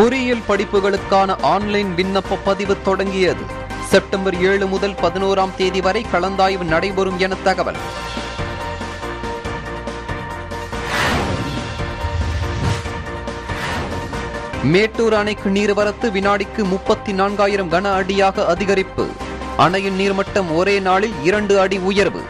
பொறியியல் படிப்புகளுக்கான ஆன்லைன் விண்ணப்ப பதிவு தொடங்கியது. செப்டம்பர் 7 முதல் 11ஆம் தேதி வரை கலந்தாய்வு நடைபெறும் என தகவல். மேட்டூர் அணைக்கு நீர்வரத்து வினாடிக்கு 34,000 கன அடியாக அதிகரிப்பு. அணையின் நீர்மட்டம் ஒரே நாளில் 2 அடி உயர்வு.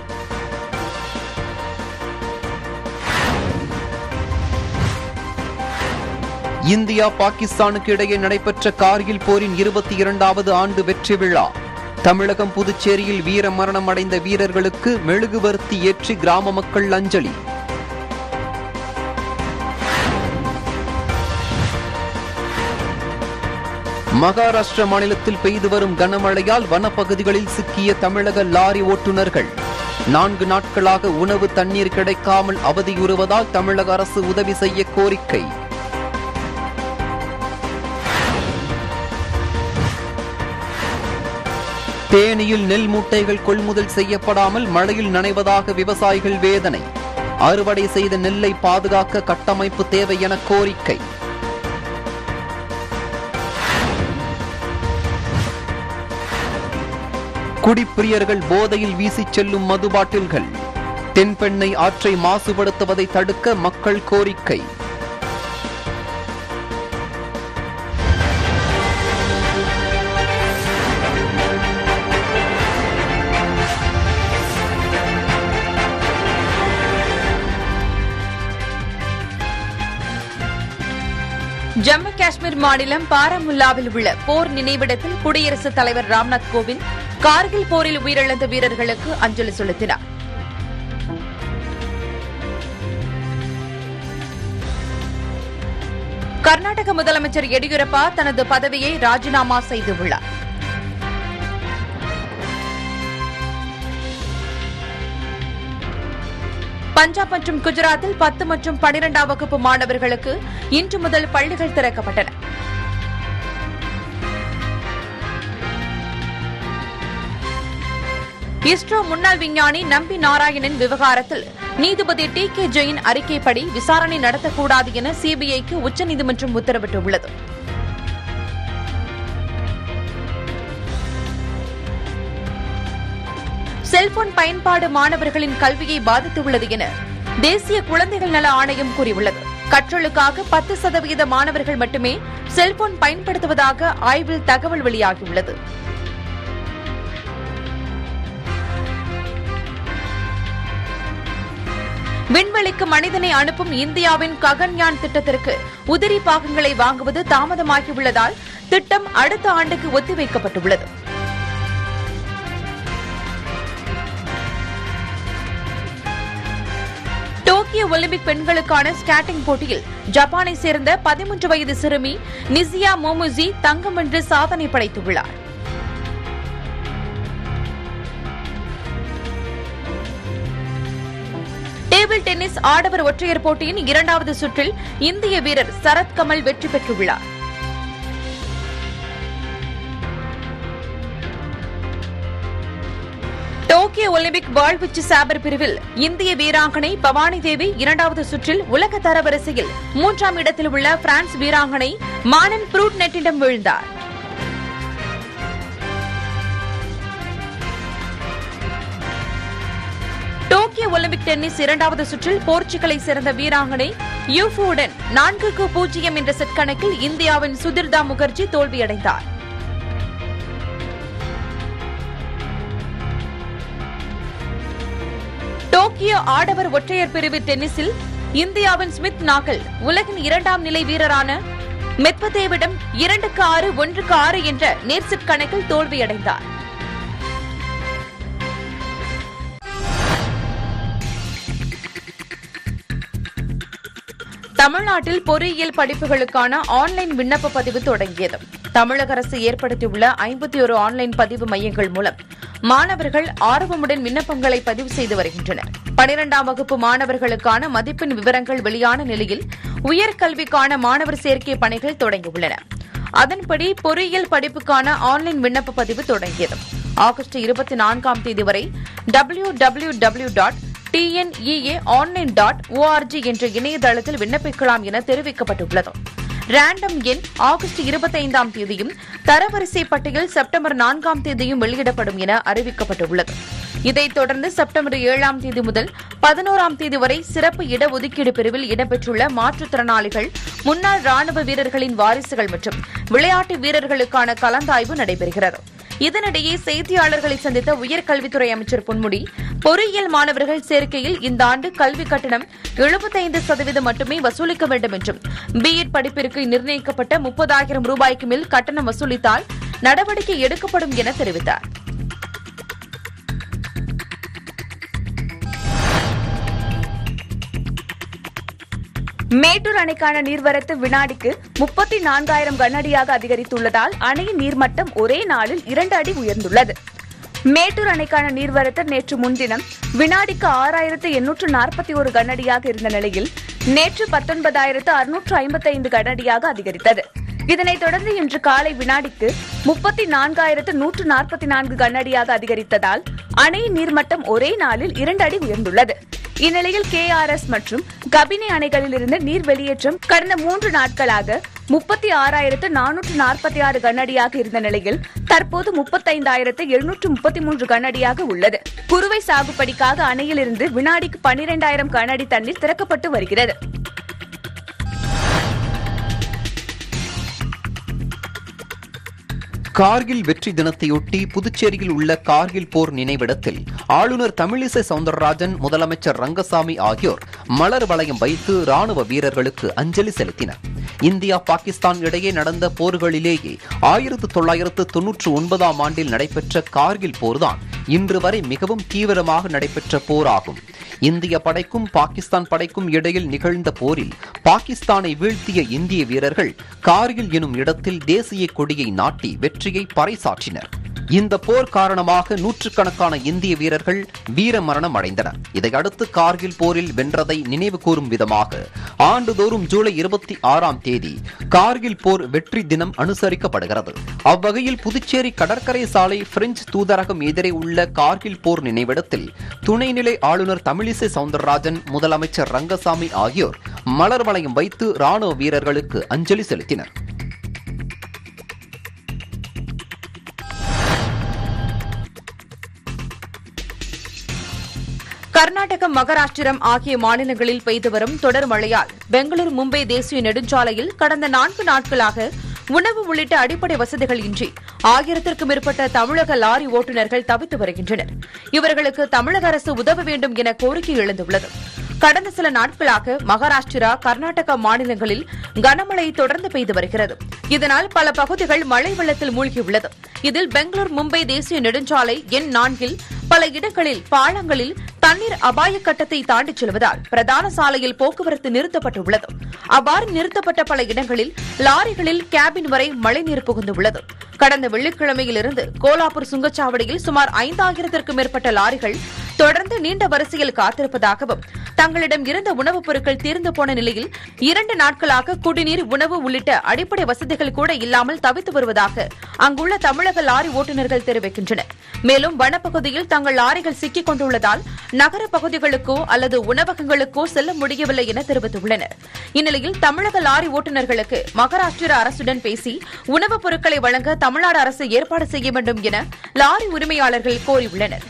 இந்தியா பாகிஸ்தானுக்கு இடையே நடைபெற்ற கார்கில் போரின் 22வது ஆண்டு வெற்றி விழா. தமிழகம் புதுச்சேரியில் வீர மரணம் அடைந்த வீரர்களுக்கு மெழுகுவர்த்தி ஏற்றி கிராம மக்கள் அஞ்சலி. மகாராஷ்டிர மாநிலத்தில் பெய்து வரும் கனமழையால் வனப்பகுதிகளில் சிக்கிய தமிழக லாரி ஓட்டுநர்கள் 4 நாட்களாக உணவு தண்ணீர் கிடைக்காமல் அவதியுறுவதால் தமிழக அரசு உதவி செய்ய கோரிக்கை. தேனியில் நெல் மூட்டைகள் கொள்முதல் செய்யப்படாமல் மழையில் நனைவதாக விவசாயிகள் வேதனை. அறுவடை செய்த நெல்லை பாதுகாக்க கட்டமைப்பு தேவை என கோரிக்கை. குடிப்பிரியர்கள் போதையில் வீசிச் செல்லும் மது பாட்டில்கள். தென்பெண்ணை ஆற்றை மாசுபடுத்துவதை தடுக்க மக்கள் கோரிக்கை. ஜம்மு காஷ்மீர் மாநிலம் பாராமுல்லாவில் உள்ள போர் நினைவிடத்தில் குடியரசுத் தலைவர் ராம்நாத் கோவிந்த் கார்கில் போரில் உயிரிழந்த வீரர்களுக்கு அஞ்சலி செலுத்தினார். கர்நாடக முதலமைச்சர் எடியூரப்பா தனது பதவியை ராஜினாமா செய்துள்ளார். பஞ்சாப் மற்றும் குஜராத்தில் 10 மற்றும் 12ஆம் வகுப்பு மாணவர்களுக்கு இன்று முதல் பள்ளிகள் திறக்கப்பட்டன. இஸ்ரோ முன்னாள் விஞ்ஞானி நம்பி நாராயணன் விவகாரத்தில் நீதிபதி டி.கே. ஜெயின் அறிக்கைப்படி விசாரணை நடத்தக்கூடாது என சிபிஐக்கு உச்சநீதிமன்றம் உத்தரவிட்டுள்ளது. செல்போன் பயன்பாடு மாணவர்களின் கல்வியை பாதித்துள்ளது என தேசிய குழந்தைகள் நல ஆணையம் கூறியுள்ளது. கற்றலுக்காக 10% மாணவர்கள் மட்டுமே செல்போன் பயன்படுத்துவதாக ஆய்வில் தகவல் வெளியாகியுள்ளது. விண்வெளிக்கு மனிதனை அனுப்பும் இந்தியாவின் ககன்யான் திட்டத்திற்கு உதிரி பாகங்களை வாங்குவது தாமதமாகியுள்ளதால் திட்டம் அடுத்த ஆண்டுக்கு ஒத்திவைக்கப்பட்டுள்ளது. டோக்கியோ ஒலிம்பிக் பெண்களுக்கான ஸ்கேட்டிங் போட்டியில் ஜப்பானை சேர்ந்த 13 வயது சிறுமி நிசியா மோமுசி தங்கம் வென்று சாதனை படைத்துள்ளார். டேபிள் டென்னிஸ் ஆடவர் ஒற்றையர் போட்டியின் 2வது சுற்றில் இந்திய வீரர் சரத் கமல் வெற்றி பெற்றுள்ளார். டோக்கியோ ஒலிம்பிக் வாழ்வீச்சு சாபர் பிரிவில் இந்திய வீராங்கனை பவானி தேவி 2வது சுற்றில் உலக தரவரிசையில் 3ஆம் இடத்தில் உள்ள பிரான்ஸ் வீராங்கனை மானன் ப்ரூட்னெட்டிடம் வீழ்ந்தார். டோக்கியோ ஒலிம்பிக் டென்னிஸ் 2வது சுற்றில் போர்ச்சுகலை சேர்ந்த வீராங்கனை யூஃபுடன் 4-0 என்ற செட் கணக்கில் இந்தியாவின் சுதிர்தா முகர்ஜி தோல்வியடைந்தார். டோக்கியோ ஆடவர் ஒற்றையர் பிரிவு டென்னிஸில் இந்தியாவின் ஸ்மித் நாகல் உலகின் 2ஆம் நிலை வீரரான மெத்வதேவிடம் 2-6, 1-6 என்ற நேர்செட் கணக்கில் தோல்வியடைந்தார். தமிழ்நாட்டில் பொறியியல் படிப்புகளுக்கான ஆன்லைன் விண்ணப்ப பதிவு தொடங்கியது. தமிழக அரசு ஏற்படுத்தியுள்ள 51 ஆன்லைன் பதிவு மையங்கள் மூலம் மாணவர்கள் ஆர்வமுடன் விண்ணப்பங்களை பதிவு செய்து வருகின்றனர். 12ஆம் வகுப்பு மாணவர்களுக்கான மதிப்பெண் விவரங்கள் வெளியான நிலையில் உயர்கல்விக்கான மாணவர் சேர்க்கை பணிகள் தொடங்கியுள்ளன. அதன்படி பொறியியல் படிப்புக்கான ஆன்லைன் விண்ணப்ப பதிவு தொடங்கியது. ஆகஸ்ட் 24ஆம் தேதி வரை www.tneaonline.org என்ற இணையதளத்தில் விண்ணப்பிக்கலாம் என தெரிவிக்கப்பட்டுள்ளது. ரேண்டம் எண் ஆகஸ்ட் 25ஆம் தேதியும் தரவரிசை பட்டியல் செப்டம்பர் 4ஆம் தேதியும் வெளியிடப்படும் என அறிவிக்கப்பட்டுள்ளது. இதைத் தொடர்ந்து செப்டம்பர் 7ஆம் தேதி முதல் 11ஆம் தேதி வரை சிறப்பு இடஒதுக்கீடு பிரிவில் இடம்பெற்றுள்ள மாற்றுத்திறனாளிகள், முன்னாள் ராணுவ வீரர்களின் வாரிசுகள் மற்றும் விளையாட்டு வீரர்களுக்கான கலந்தாய்வு நடைபெறுகிறது. இதனிடையே செய்தியாளர்களை சந்தித்த உயர்கல்வித்துறை அமைச்சர் பொன்முடி, பொறியியல் மாணவர்கள் சேர்க்கையில் இந்த ஆண்டு கல்விக் கட்டணம் 75% மட்டுமே வசூலிக்க வேண்டும் என்றும், பிஎட் படிப்பிற்கு நிர்ணயிக்கப்பட்ட 30,000 ரூபாய்க்கு மேல் கட்டணம் வசூலித்தால் நடவடிக்கை எடுக்கப்படும் என தெரிவித்தார். மேட்டூர் அணைக்கான நீர்வரத்து வினாடிக்கு 34,000 கனஅடியாக அதிகரித்துள்ளதால் அணையின் நீர்மட்டம் ஒரே நாளில் 2 அடி உயர்ந்துள்ளது. மேட்டூர் அணைக்கான நீர்வரத்து நேற்று முன்தினம் வினாடிக்கு 6,841 கனஅடியாக இருந்த நிலையில் நேற்று 19,655 கனஅடியாக அதிகரித்தது. இதனைத் தொடர்ந்து இன்று காலை வினாடிக்கு 34,144 கனஅடியாக அதிகரித்ததால் அணையின் நீர்மட்டம் ஒரே நாளில் 2 அடி உயர்ந்துள்ளது. இந்நிலையில் KRS மற்றும் கபினி அணைகளிலிருந்து நீர் வெளியேற்றம் கடந்த 3 நாட்களாக 36,446 கனஅடியாக இருந்த நிலையில் தற்போது 35,733 கனஅடியாக உள்ளது. குறுவை சாகுபடிக்காக அணையிலிருந்து வினாடிக்கு 12,000 கனஅடி தண்ணீர் திறக்கப்பட்டு வருகிறது. கார்கில் வெற்றி தினத்தையொட்டி புதுச்சேரியில் உள்ள கார்கில் போர் நினைவிடத்தில் ஆளுநர் தமிழிசை சவுந்தரராஜன், முதலமைச்சர் ரங்கசாமி ஆகியோர் மலர் வளையம் வைத்து ராணுவ வீரர்களுக்கு அஞ்சலி செலுத்தினர். இந்தியா பாகிஸ்தான் இடையே நடந்த போர்களிலேயே 1999ஆம் ஆண்டில் நடைபெற்ற கார்கில் போர்தான் இன்று வரை மிகவும் தீவிரமாக நடைபெற்ற போராகும். இந்திய படைக்கும் பாகிஸ்தான் படைக்கும் இடையில் நிகழ்ந்த போரில் பாகிஸ்தானை வீழ்த்திய இந்திய வீரர்கள் கார்கில் எனும் இடத்தில் தேசிய கொடியை நாட்டி வெற்றியை பறைசாற்றினர். இந்த போர் காரணமாக நூற்றுக்கணக்கான இந்திய வீரர்கள் வீரமரணம் அடைந்தனர். இதையடுத்து கார்கில் போரில் வென்றதை நினைவு கூறும் விதமாக ஆண்டுதோறும் ஜூலை 26ஆம் தேதி கார்கில் போர் வெற்றி தினம் அனுசரிக்கப்படுகிறது. அவ்வகையில் புதுச்சேரி கடற்கரை சாலை பிரெஞ்சு தூதரகம் எதிரே உள்ள கார்கில் போர் நினைவிடத்தில் துணைநிலை ஆளுநர் தமிழிசை சவுந்தரராஜன், முதலமைச்சர் ரங்கசாமி ஆகியோர் மலர் வளையம் வைத்து ராணுவ வீரர்களுக்கு அஞ்சலி செலுத்தினர். கர்நாடகம், மகாராஷ்டிரம் ஆகிய மாநிலங்களில் பெய்து வரும் தொடர் மழையால் பெங்களூரு மும்பை தேசிய நெடுஞ்சாலையில் கடந்த 4 நாட்களாக உணவு உள்ளிட்ட அடிப்படை வசதிகள் இன்றி 1000த்திற்கும் மேற்பட்ட தமிழக லாரி ஓட்டுநர்கள் தவித்து வருகின்றனர். இவர்களுக்கு தமிழக அரசு உதவ வேண்டும் என கோரிக்கை எழுந்துள்ளது. கடந்த சில நாட்களாக மகாராஷ்டிரா, கர்நாடகா மாநிலங்களில் கனமழை தொடர்ந்து பெய்து வருகிறது. இதனால் பல பகுதிகள் மழை வெள்ளத்தில் மூழ்கியுள்ளது. இதில் பெங்களூரு மும்பை தேசிய நெடுஞ்சாலை எண் 4 பல இடங்களில் பாலங்களில் தண்ணீர் அபாய கட்டத்தை தாண்டிச் செல்வதால் பிரதான சாலையில் போக்குவரத்து நிறுத்தப்பட்டுள்ளது. அவ்வாறு நிறுத்தப்பட்ட பல இடங்களில் லாரிகளில் கேபின் வரை மழைநீர் புகுந்துள்ளது. கடந்த வெள்ளிக்கிழமையிலிருந்து கோலாப்பூர் சுங்கச்சாவடியில் சுமார் 5000த்திற்கும் மேற்பட்ட லாரிகள் தொடர்ந்து நீண்ட வரிசையில் காத்திருப்பதாகவும், தங்களிடம் இருந்த உணவுப் பொருட்கள் தீர்ந்து போன நிலையில் 2 நாட்களாக குடிநீர், உணவு உள்ளிட்ட அடிப்படை வசதிகள் கூட இல்லாமல் தவித்து வருவதாக அங்குள்ள தமிழக லாரி ஓட்டுநர்கள் தெரிவிக்கின்றனர். மேலும் வனப்பகுதியில் தங்கள் லாரிகள் சிக்கிக் கொண்டுள்ளதால் நகர பகுதிகளுக்கோ அல்லது உணவகங்களுக்கோ செல்ல முடியவில்லை என தெரிவித்துள்ளனர். இந்நிலையில் தமிழக லாரி ஓட்டுநர்களுக்கு மகாராஷ்டிரா அரசுடன் பேசி உணவுப் பொருட்களை வழங்க தமிழ்நாடு அரசு ஏற்பாடு செய்ய வேண்டும் என லாரி உரிமையாளர்கள் கோரியுள்ளனர்.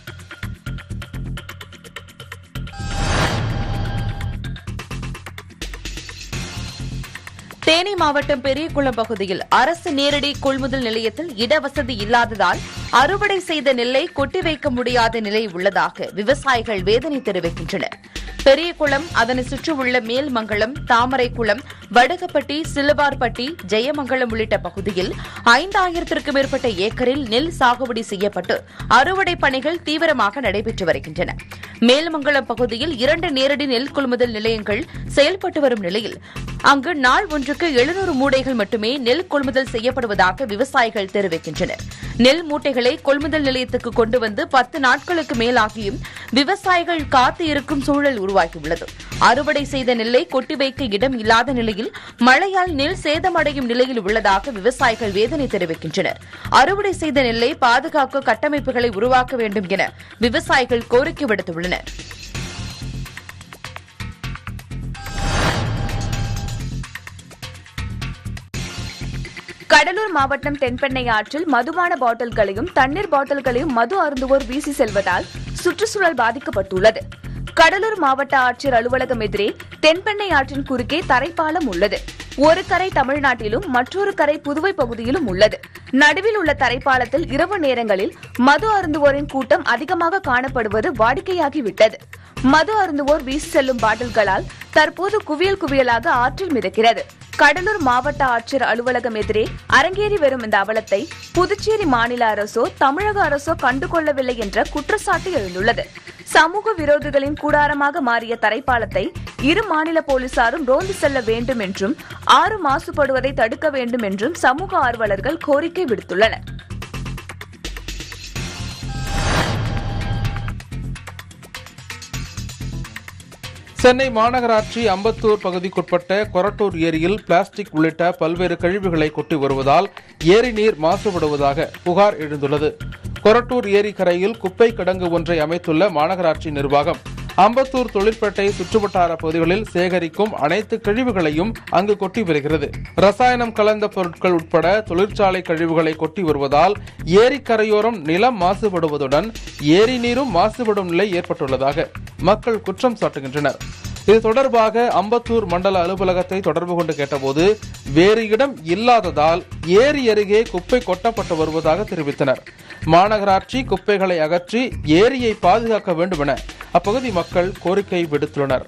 தேனி மாவட்டம் பெரியகுளம் பகுதியில் அரசு நேரடி கொள்முதல் நிலையத்தில் இடவசதி இல்லாததால் அறுவடை செய்த நெல்லை கொட்டி வைக்க முடியாத நிலை உள்ளதாக விவசாயிகள் வேதனை தெரிவிக்கின்றனர். பெரியகுளம், அதனை சுற்றியுள்ள மேல்மங்கலம், தாமரைக்குளம், வடுகப்பட்டி, சிலுவார்பட்டி, ஜெயமங்கலம் உள்ளிட்ட பகுதியில் 5000த்திற்கும் மேற்பட்ட ஏக்கரில் நெல் சாகுபடி செய்யப்பட்டு அறுவடை பணிகள் தீவிரமாக நடைபெற்று வருகின்றன. மேல்மங்கலம் பகுதியில் 2 நேரடி நெல் கொள்முதல் நிலையங்கள் செயல்பட்டு வரும் நிலையில் அங்கு நாள் ஒன்றுக்கு 700 மூட்டைகள் மட்டுமே நெல் கொள்முதல் செய்யப்படுவதாக விவசாயிகள் தெரிவிக்கின்றனர். நெல் மூட்டைகளை கொள்முதல் நிலையத்துக்கு கொண்டு வந்து 10 நாட்களுக்கு மேலாகியும் விவசாயிகள் காத்து இருக்கும் சூழல் உருவாகியுள்ளது. அறுவடை செய்த நெல்லை கொட்டி வைக்க இடம் இல்லாத நிலையில் மழையால் நெல் சேதமடையும் நிலையில் உள்ளதாக விவசாயிகள் வேதனை தெரிவிக்கின்றனர். அறுவடை செய்த நெல்லை பாதுகாக்க கட்டமைப்புகளை உருவாக்க வேண்டும் என விவசாயிகள் கோரிக்கை விடுத்துள்ளனர். கடலூர் மாவட்டம் தென்பெண்ணை ஆற்றில் மதுபான பாட்டில்களையும் தண்ணீர் பாட்டில்களையும் மது அருந்துவோர் வீசி செல்வதால் சுற்றுச்சூழல் பாதிக்கப்பட்டுள்ளது. கடலூர் மாவட்ட ஆட்சியர் அலுவலகம் எதிரே தென்பெண்ணை ஆற்றின் குறுக்கே தரைப்பாலம் உள்ளது. ஒரு கரை தமிழ்நாட்டிலும் மற்றொரு கரை புதுவை பகுதியிலும் உள்ளது. நடுவில் உள்ள தரைப்பாலத்தில் இரவு நேரங்களில் மது அருந்துவோரின் கூட்டம் அதிகமாக காணப்படுவது வாடிக்கையாகிவிட்டது. மது அருந்துவோர் வீசி செல்லும் பாட்டில்களால் தற்போது குவியல் குவியலாக ஆற்றில் மிதக்கிறது. கடலூர் மாவட்ட ஆட்சியர் அலுவலகம் எதிரே அரங்கேறி வரும் இந்த அவலத்தை புதுச்சேரி மாநில அரசோ தமிழக அரசோ கண்டுகொள்ளவில்லை என்ற குற்றச்சாட்டு எழுந்துள்ளது. சமூக விரோதிகளின் கூடாரமாக மாறிய தரைப்பாலத்தை இரு மாநில போலீசாரும் ரோந்து செல்ல வேண்டும் என்றும் ஆறு மாசுபடுவதை தடுக்க வேண்டும் என்றும் சமூக ஆர்வலர்கள் கோரிக்கை விடுத்துள்ளனர். சென்னை மாநகராட்சி அம்பத்தூர் பகுதிக்குட்பட்ட கொரட்டூர் ஏரியில் பிளாஸ்டிக் உள்ளிட்ட பல்வேறு கழிவுகளை கொட்டி வருவதால் ஏரி நீர் மாசுபடுவதாக புகார் எழுந்துள்ளது. கொரட்டூர் ஏரி கரையில் குப்பை கிடங்கு ஒன்றை அமைத்துள்ள மாநகராட்சி நிர்வாகம் அம்பத்தூர் தொழிற்பேட்டை சுற்றுவட்டார பகுதிகளில் சேகரிக்கும் அனைத்து கழிவுகளையும் அங்கு கொட்டி வருகிறது. ரசாயனம் கலந்த பொருட்கள் உட்பட தொழிற்சாலை கழிவுகளை கொட்டி வருவதால் ஏரி கரையோரம் நிலம் மாசுபடுவதுடன் ஏரி நீரும் மாசுபடும் நிலை ஏற்பட்டுள்ளதாக மக்கள் குற்றம் சாட்டுகின்றனர். இது தொடர்பாக அம்பத்தூர் மண்டல அலுவலகத்தை தொடர்பு கொண்டு கேட்டபோது வேறு இடம் இல்லாததால் ஏரி அருகே குப்பை கொட்டப்பட்டு வருவதாக தெரிவித்தனர். மாநகராட்சி குப்பைகளை அகற்றி ஏரியை பாதுகாக்க வேண்டும் என அப்பகுதி மக்கள் கோரிக்கை விடுத்துள்ளனர்.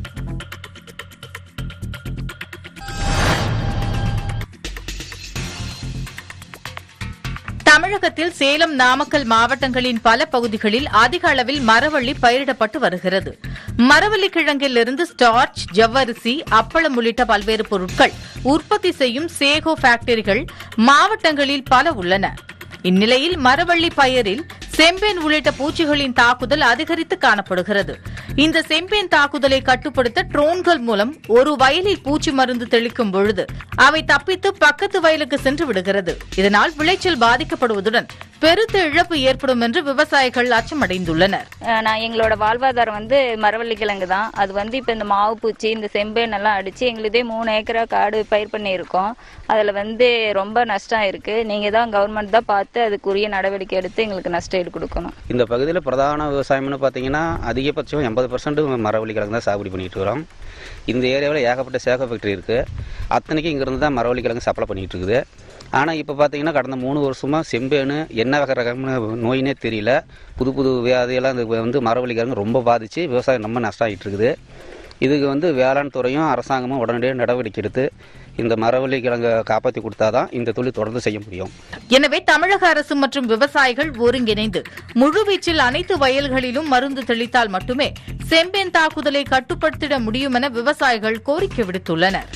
தமிழகத்தில் சேலம், நாமக்கல் மாவட்டங்களின் பல பகுதிகளில் அதிக அளவில் மரவள்ளி பயிரிடப்பட்டு வருகிறது. மரவள்ளி கிழங்கிலிருந்து ஸ்டார்ச், ஜவ்வரிசி, அப்பளம் உள்ளிட்ட பல்வேறு பொருட்கள் உற்பத்தி செய்யும் சேகோ ஃபேக்டரிகள் மாவட்டங்களில் பல உள்ளன. இந்நிலையில் மரவள்ளி பயிரில் செம்பேன் உள்ளிட்ட பூச்சிகளின் தாக்குதல் அதிகரித்து காணப்படுகிறது. இந்த செம்பேன் தாக்குதலை கட்டுப்படுத்த ட்ரோன்கள் மூலம் ஒரு வயலில் பூச்சி மருந்து தெளிக்கும் பொழுது அவை தப்பித்து பக்கத்து வயலுக்கு சென்று விடுகிறது. இதனால் விளைச்சல் பாதிக்கப்படுவதுடன் பெருத்த இழப்பு ஏற்படும் என்று விவசாயிகள் அச்சமடைந்துள்ளனர். எங்களோட வாழ்வாதாரம் மரவள்ளி கிழங்கு தான். அது இப்ப இந்த மாவு பூச்சி, இந்த செம்பேன் எல்லாம் அடிச்சு எங்களுதே 3 ஏக்கரா காடு பயிர் பண்ணி இருக்கோம். அதுல ரொம்ப நஷ்டம் இருக்கு. நீங்க தான் கவர்மெண்ட் தான் பார்த்து அதுக்குரிய நடவடிக்கை எடுத்து எங்களுக்கு நஷ்டம் கொடுக்கணும். இந்த பகுதியில் பிரதான விவசாயம்னு பார்த்தீங்கன்னா அதிகபட்சம் 80% மரவள்ளி கிழங்கு தான் சாகுபடி பண்ணிட்டு இருக்கிறோம். இந்த ஏரியாவில் ஏகப்பட்ட சேகோ ஃபேக்டரி இருக்குது. அத்தனைக்கும் இங்கிருந்து தான் மரவள்ளி கிழங்கு சப்ளை பண்ணிட்டு இருக்குது. ஆனால் இப்போ பார்த்தீங்கன்னா கடந்த 3 வருஷமாக செம்பேனு என்ன வகை ரகம்னு நோயினே தெரியல. புது புது வியாதியெல்லாம் இது மரவள்ளி கிழங்கு ரொம்ப பாதித்து விவசாயம் ரொம்ப நஷ்டம் ஆகிட்டு இருக்குது. இதுக்கு வேளாண் துறையும் அரசாங்கமும் உடனடியாக நடவடிக்கை எடுத்து இந்த மரவள்ளி கிழங்கை காப்பாற்றி கொடுத்தாதான் இந்த தொழில் தொடர்ந்து செய்ய முடியும். எனவே தமிழக அரசு மற்றும் விவசாயிகள் ஒருங்கிணைந்து முழுவீச்சில் அனைத்து வயல்களிலும் மருந்து தெளித்தால் மட்டுமே செம்பேன் தாக்குதலை கட்டுப்படுத்திட முடியும் என விவசாயிகள் கோரிக்கை விடுத்துள்ளனர்.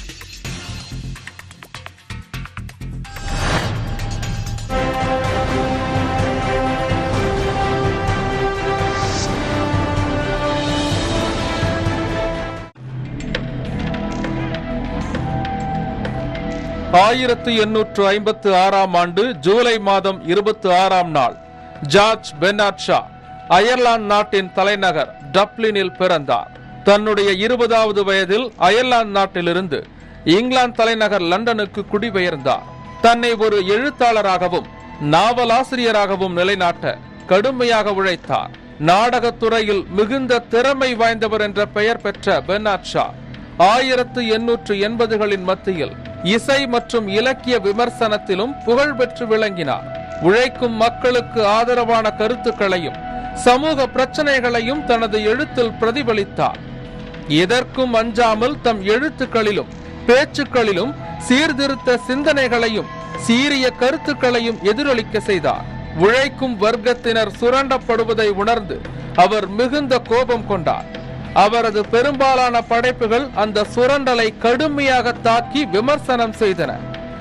ஆயிரத்து 856 ஆண்டு ஜூலை மாதம் 26ஆம் நாள் ஜார்ஜ் பெர்னார்ட் ஷா அயர்லாந்து நாட்டின் தலைநகர் டப்ளினில் பிறந்தார். தன்னுடைய 20வது வயதில் அயர்லாந்து நாட்டிலிருந்து இங்கிலாந்து தலைநகர் லண்டனுக்கு குடிபெயர்ந்தார். தன்னை ஒரு எழுத்தாளராகவும் நாவலாசிரியராகவும் நிலைநாட்ட கடுமையாக உழைத்தார். நாடகத்துறையில் மிகுந்த திறமை வாய்ந்தவர் என்ற பெயர் பெற்ற பெர்னார்ட் ஷா 1880களின் மத்தியில் இசை மற்றும் இலக்கிய விமர்சனத்திலும் புகழ் பெற்று விளங்கினார். உழைக்கும் மக்களுக்கு ஆதரவான கருத்துக்களையும் சமூக பிரச்சனைகளையும் தனது எழுத்தில் பிரதிபலித்தார். எதற்கும் அஞ்சாமல் தம் எழுத்துக்களிலும் பேச்சுக்களிலும் சீர்திருத்த சிந்தனைகளையும் சீரிய கருத்துக்களையும் எதிரொலிக்க செய்தார். உழைக்கும் வர்க்கத்தினர் சுரண்டப்படுவதை உணர்ந்து அவர் மிகுந்த கோபம் கொண்டார். அவரது பெரும்பாலான படைப்புகள் அந்த சுரண்டலை கடுமையாக தாக்கி விமர்சனம் செய்தன.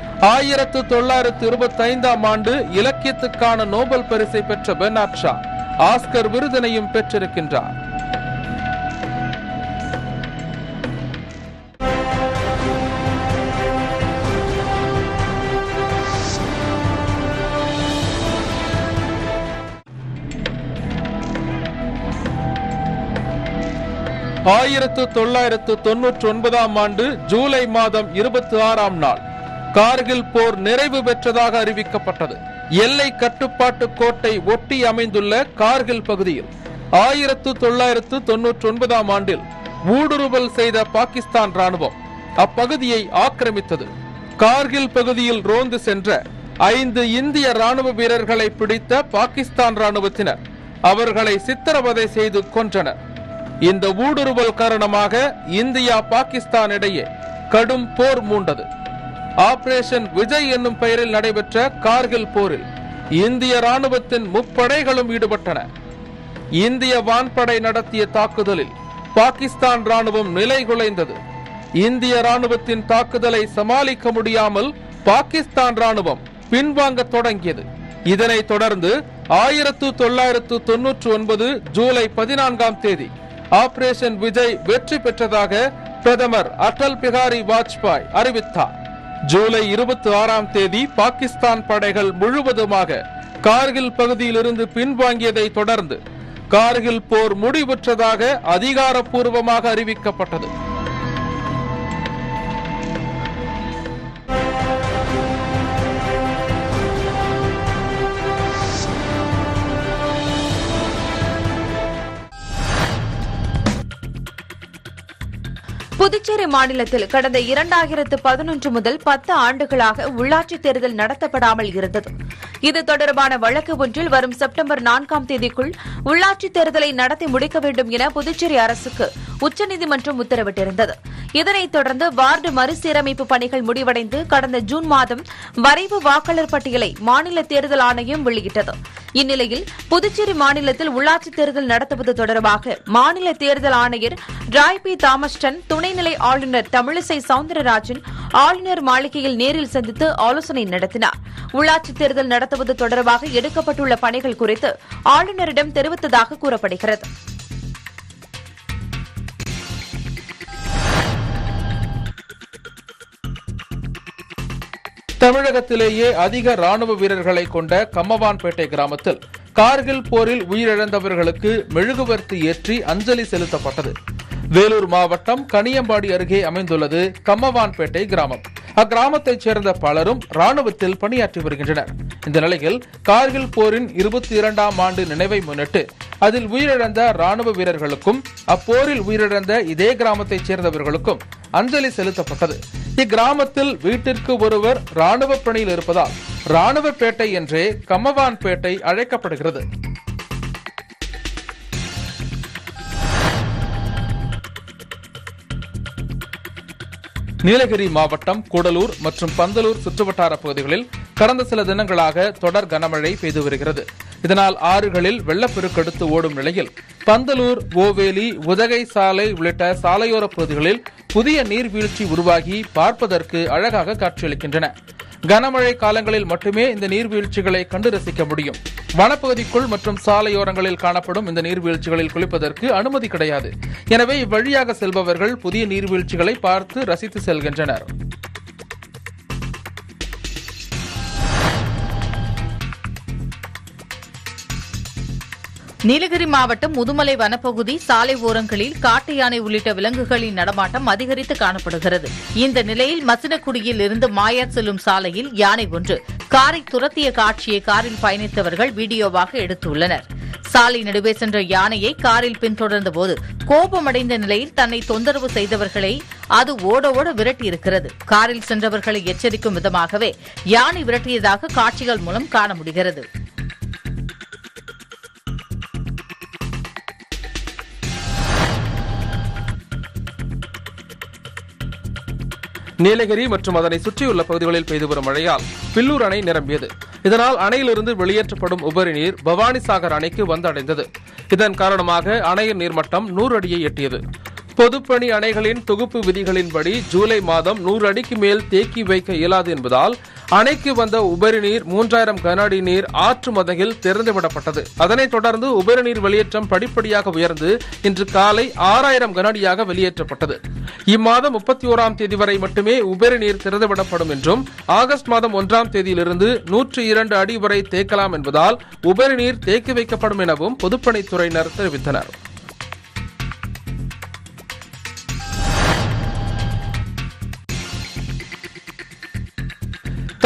1925ஆம் ஆண்டு இலக்கியத்துக்கான நோபல் பரிசை பெற்ற பெர்னார்ட் ஷா ஆஸ்கர் விருதினையும் பெற்றிருக்கின்றார். ஆயிரத்து 1999ஆம் ஆண்டு ஜூலை மாதம் 26ஆம் நாள் கார்கில் போர் நிறைவு பெற்றதாக அறிவிக்கப்பட்டது. எல்லை கட்டுப்பாட்டு கோட்டை ஒட்டி அமைந்துள்ள கார்கில் பகுதியில் 1999 ஆண்டில் ஊடுருவல் செய்த பாகிஸ்தான் ராணுவம் அப்பகுதியை ஆக்கிரமித்தது. கார்கில் பகுதியில் ரோந்து சென்ற 5 இந்திய ராணுவ வீரர்களை பிடித்த பாகிஸ்தான் ராணுவத்தினர் அவர்களை சித்திரவதை செய்து கொன்றனர். இந்த ஊடுருவல் காரணமாக இந்தியா பாகிஸ்தான் இடையே கடும் போர் மூண்டது. ஆபரேஷன் விஜய் என்னும் பெயரில் நடைபெற்ற கார்கில் போரில் இந்திய ராணுவத்தின் முப்படைகளும் ஈடுபட்டன. இந்திய வான்படை நடத்திய தாக்குதலில் பாகிஸ்தான் ராணுவம் நிலைகுலைந்தது. இந்திய ராணுவத்தின் தாக்குதலை சமாளிக்க முடியாமல் பாகிஸ்தான் ராணுவம் பின்வாங்க தொடங்கியது. இதனைத் தொடர்ந்து 1999 ஜூலை 14ஆம் தேதி ஆபரேஷன் விஜய் வெற்றி பெற்றதாக பிரதமர் அடல் பிகாரி வாஜ்பாய் அறிவித்தார். ஜூலை 26ஆம் தேதி பாகிஸ்தான் படைகள் முழுவதுமாக கார்கில் பகுதியிலிருந்து பின்வாங்கியதை தொடர்ந்து கார்கில் போர் முடிவுற்றதாக அதிகாரப்பூர்வமாக அறிவிக்கப்பட்டது. புதுச்சேரி மாநிலத்தில் கடந்த 2011 முதல் 10 ஆண்டுகளாக உள்ளாட்சித் தேர்தல் நடத்தப்படாமல் இருந்தது. இது தொடர்பான வழக்கு ஒன்றில் வரும் செப்டம்பர் 4ஆம் தேதிக்குள் உள்ளாட்சித் தேர்தலை நடத்தி முடிக்க வேண்டும் என புதுச்சேரி அரசுக்கு உச்சநீதிமன்றம் உத்தரவிட்டிருந்தது. இதனைத் தொடர்ந்து வார்டு மறுசீரமைப்பு பணிகள் முடிவடைந்து கடந்த ஜூன் மாதம் வரைவு வாக்காளர் பட்டியலை மாநில தேர்தல் ஆணையம் வெளியிட்டது. இந்நிலையில் புதுச்சேரி மாநிலத்தில் உள்ளாட்சித் தேர்தல் நடத்துவது தொடர்பாக மாநில தேர்தல் ஆணையர் ராய் பி தாமஸ்டன் துணைநிலை ஆளுநர் தமிழிசை சவுந்தரராஜன் ஆளுநர் மாளிகையில் நேரில் சந்தித்து ஆலோசனை நடத்தினார். உள்ளாட்சித் தேர்தல் நடத்துவது தொடர்பாக எடுக்கப்பட்டுள்ள பணிகள் குறித்து ஆளுநரிடம் தெரிவித்ததாக கூறப்படுகிறது. தமிழகத்திலேயே அதிக ராணுவ வீரர்களை கொண்ட கம்மவான்பேட்டை கிராமத்தில் கார்கில் போரில் உயிரிழந்தவர்களுக்கு மெழுகுவர்த்தி ஏற்றி அஞ்சலி செலுத்தப்பட்டது. வேலூர் மாவட்டம் கனியம்பாடி அருகே அமைந்துள்ளது கம்மவான்பேட்டை கிராமம். அக்கிராமத்தைச் சேர்ந்த பலரும் ராணுவத்தில் பணியாற்றி வருகின்றனர். இந்த நிலையில் கார்கில் போரின் 22ஆம் ஆண்டு நினைவை முன்னிட்டு அதில் உயிரிழந்த ராணுவ வீரர்களுக்கும் அப்போரில் உயிரிழந்த இதே கிராமத்தைச் சேர்ந்தவர்களுக்கும் அஞ்சலி செலுத்தப்பட்டது. இக்கிராமத்தில் வீட்டிற்கு ஒருவர் ராணுவ பணியில் இருப்பதால் ராணுவப்பேட்டை என்றே கம்மவான்பேட்டை அழைக்கப்படுகிறது. நீலகிரி மாவட்டம் கூடலூர் மற்றும் பந்தலூர் சுற்றுவட்டார பகுதிகளில் கடந்த சில தினங்களாக தொடர் கனமழை பெய்து வருகிறது. இதனால் ஆறுகளில் வெள்ளப்பெருக்கெடுத்து ஓடும் நிலையில் பந்தலூர், ஓவேலி, உதகை சாலை உள்ளிட்ட சாலையோர பகுதிகளில் புதிய நீர்வீழ்ச்சி உருவாகி பார்ப்பதற்கு அழகாக காட்சியளிக்கின்றன. கனமழை காலங்களில் மட்டுமே இந்த நீர்வீழ்ச்சிகளை கண்டு ரசிக்க முடியும். வனப்பகுதிக்குள் மற்றும் சாலையோரங்களில் காணப்படும் இந்த நீர்வீழ்ச்சிகளில் குளிப்பதற்கு அனுமதி கிடையாது. எனவே இவ்வழியாக செல்பவர்கள் புதிய நீர்வீழ்ச்சிகளை பார்த்து ரசித்து செல்கின்றனர். நீலகிரி மாவட்டம் முதுமலை வனப்பகுதி சாலை ஓரங்களில் காட்டு யானை உள்ளிட்ட விலங்குகளின் நடமாட்டம் அதிகரித்து காணப்படுகிறது. இந்த நிலையில் மசினக்குடியில் இருந்து மாயார் செல்லும் சாலையில் யானை ஒன்று காரை துரத்திய காட்சியை காரில் பயணித்தவர்கள் வீடியோவாக எடுத்துள்ளனர். சாலை நடுவே சென்ற யானையை காரில் பின்தொடர்ந்தபோது கோபமடைந்த நிலையில் தன்னை தொந்தரவு செய்தவர்களை அது ஓட ஓட விரட்டியிருக்கிறது. காரில் சென்றவர்களை எச்சரிக்கும் விதமாகவே யானை விரட்டியதாக காட்சிகள் மூலம் காண முடிகிறது. நீலகிரி மற்றும் அதனை சுற்றியுள்ள பகுதிகளில் பெய்து வரும் மழையால் பில்லூர் அணை நிரம்பியது. இதனால் அணையிலிருந்து வெளியேற்றப்படும் உபரி நீர் பவானிசாகர் அணைக்கு வந்தடைந்தது. இதன் காரணமாக அணையின் நீர்மட்டம் 100 அடியை எட்டியது. பொதுப்பணி அணைகளின் தொகுப்பு விதிகளின்படி ஜூலை மாதம் 100 அடிக்கு மேல் தேக்கி வைக்க இயலாது என்பதால் அணைக்கு வந்த உபரி நீர் 3000 கன அடி நீர் ஆற்று மதகில் திறந்துவிடப்பட்டது. அதனைத் தொடர்ந்து உபரி நீர் வெளியேற்றம் படிப்படியாக உயர்ந்து இன்று காலை 6000 கன அடியாக வெளியேற்றப்பட்டது. இம்மாதம் 31ஆம் தேதி வரை மட்டுமே உபரி நீர் திறந்துவிடப்படும் என்றும் ஆகஸ்ட் மாதம் 1ஆம் தேதியிலிருந்து 102 அடி வரை தேக்கலாம் என்பதால் உபரி நீர் தேக்கி வைக்கப்படும் எனவும் பொதுப்பணித்துறையினர் தெரிவித்தனர்.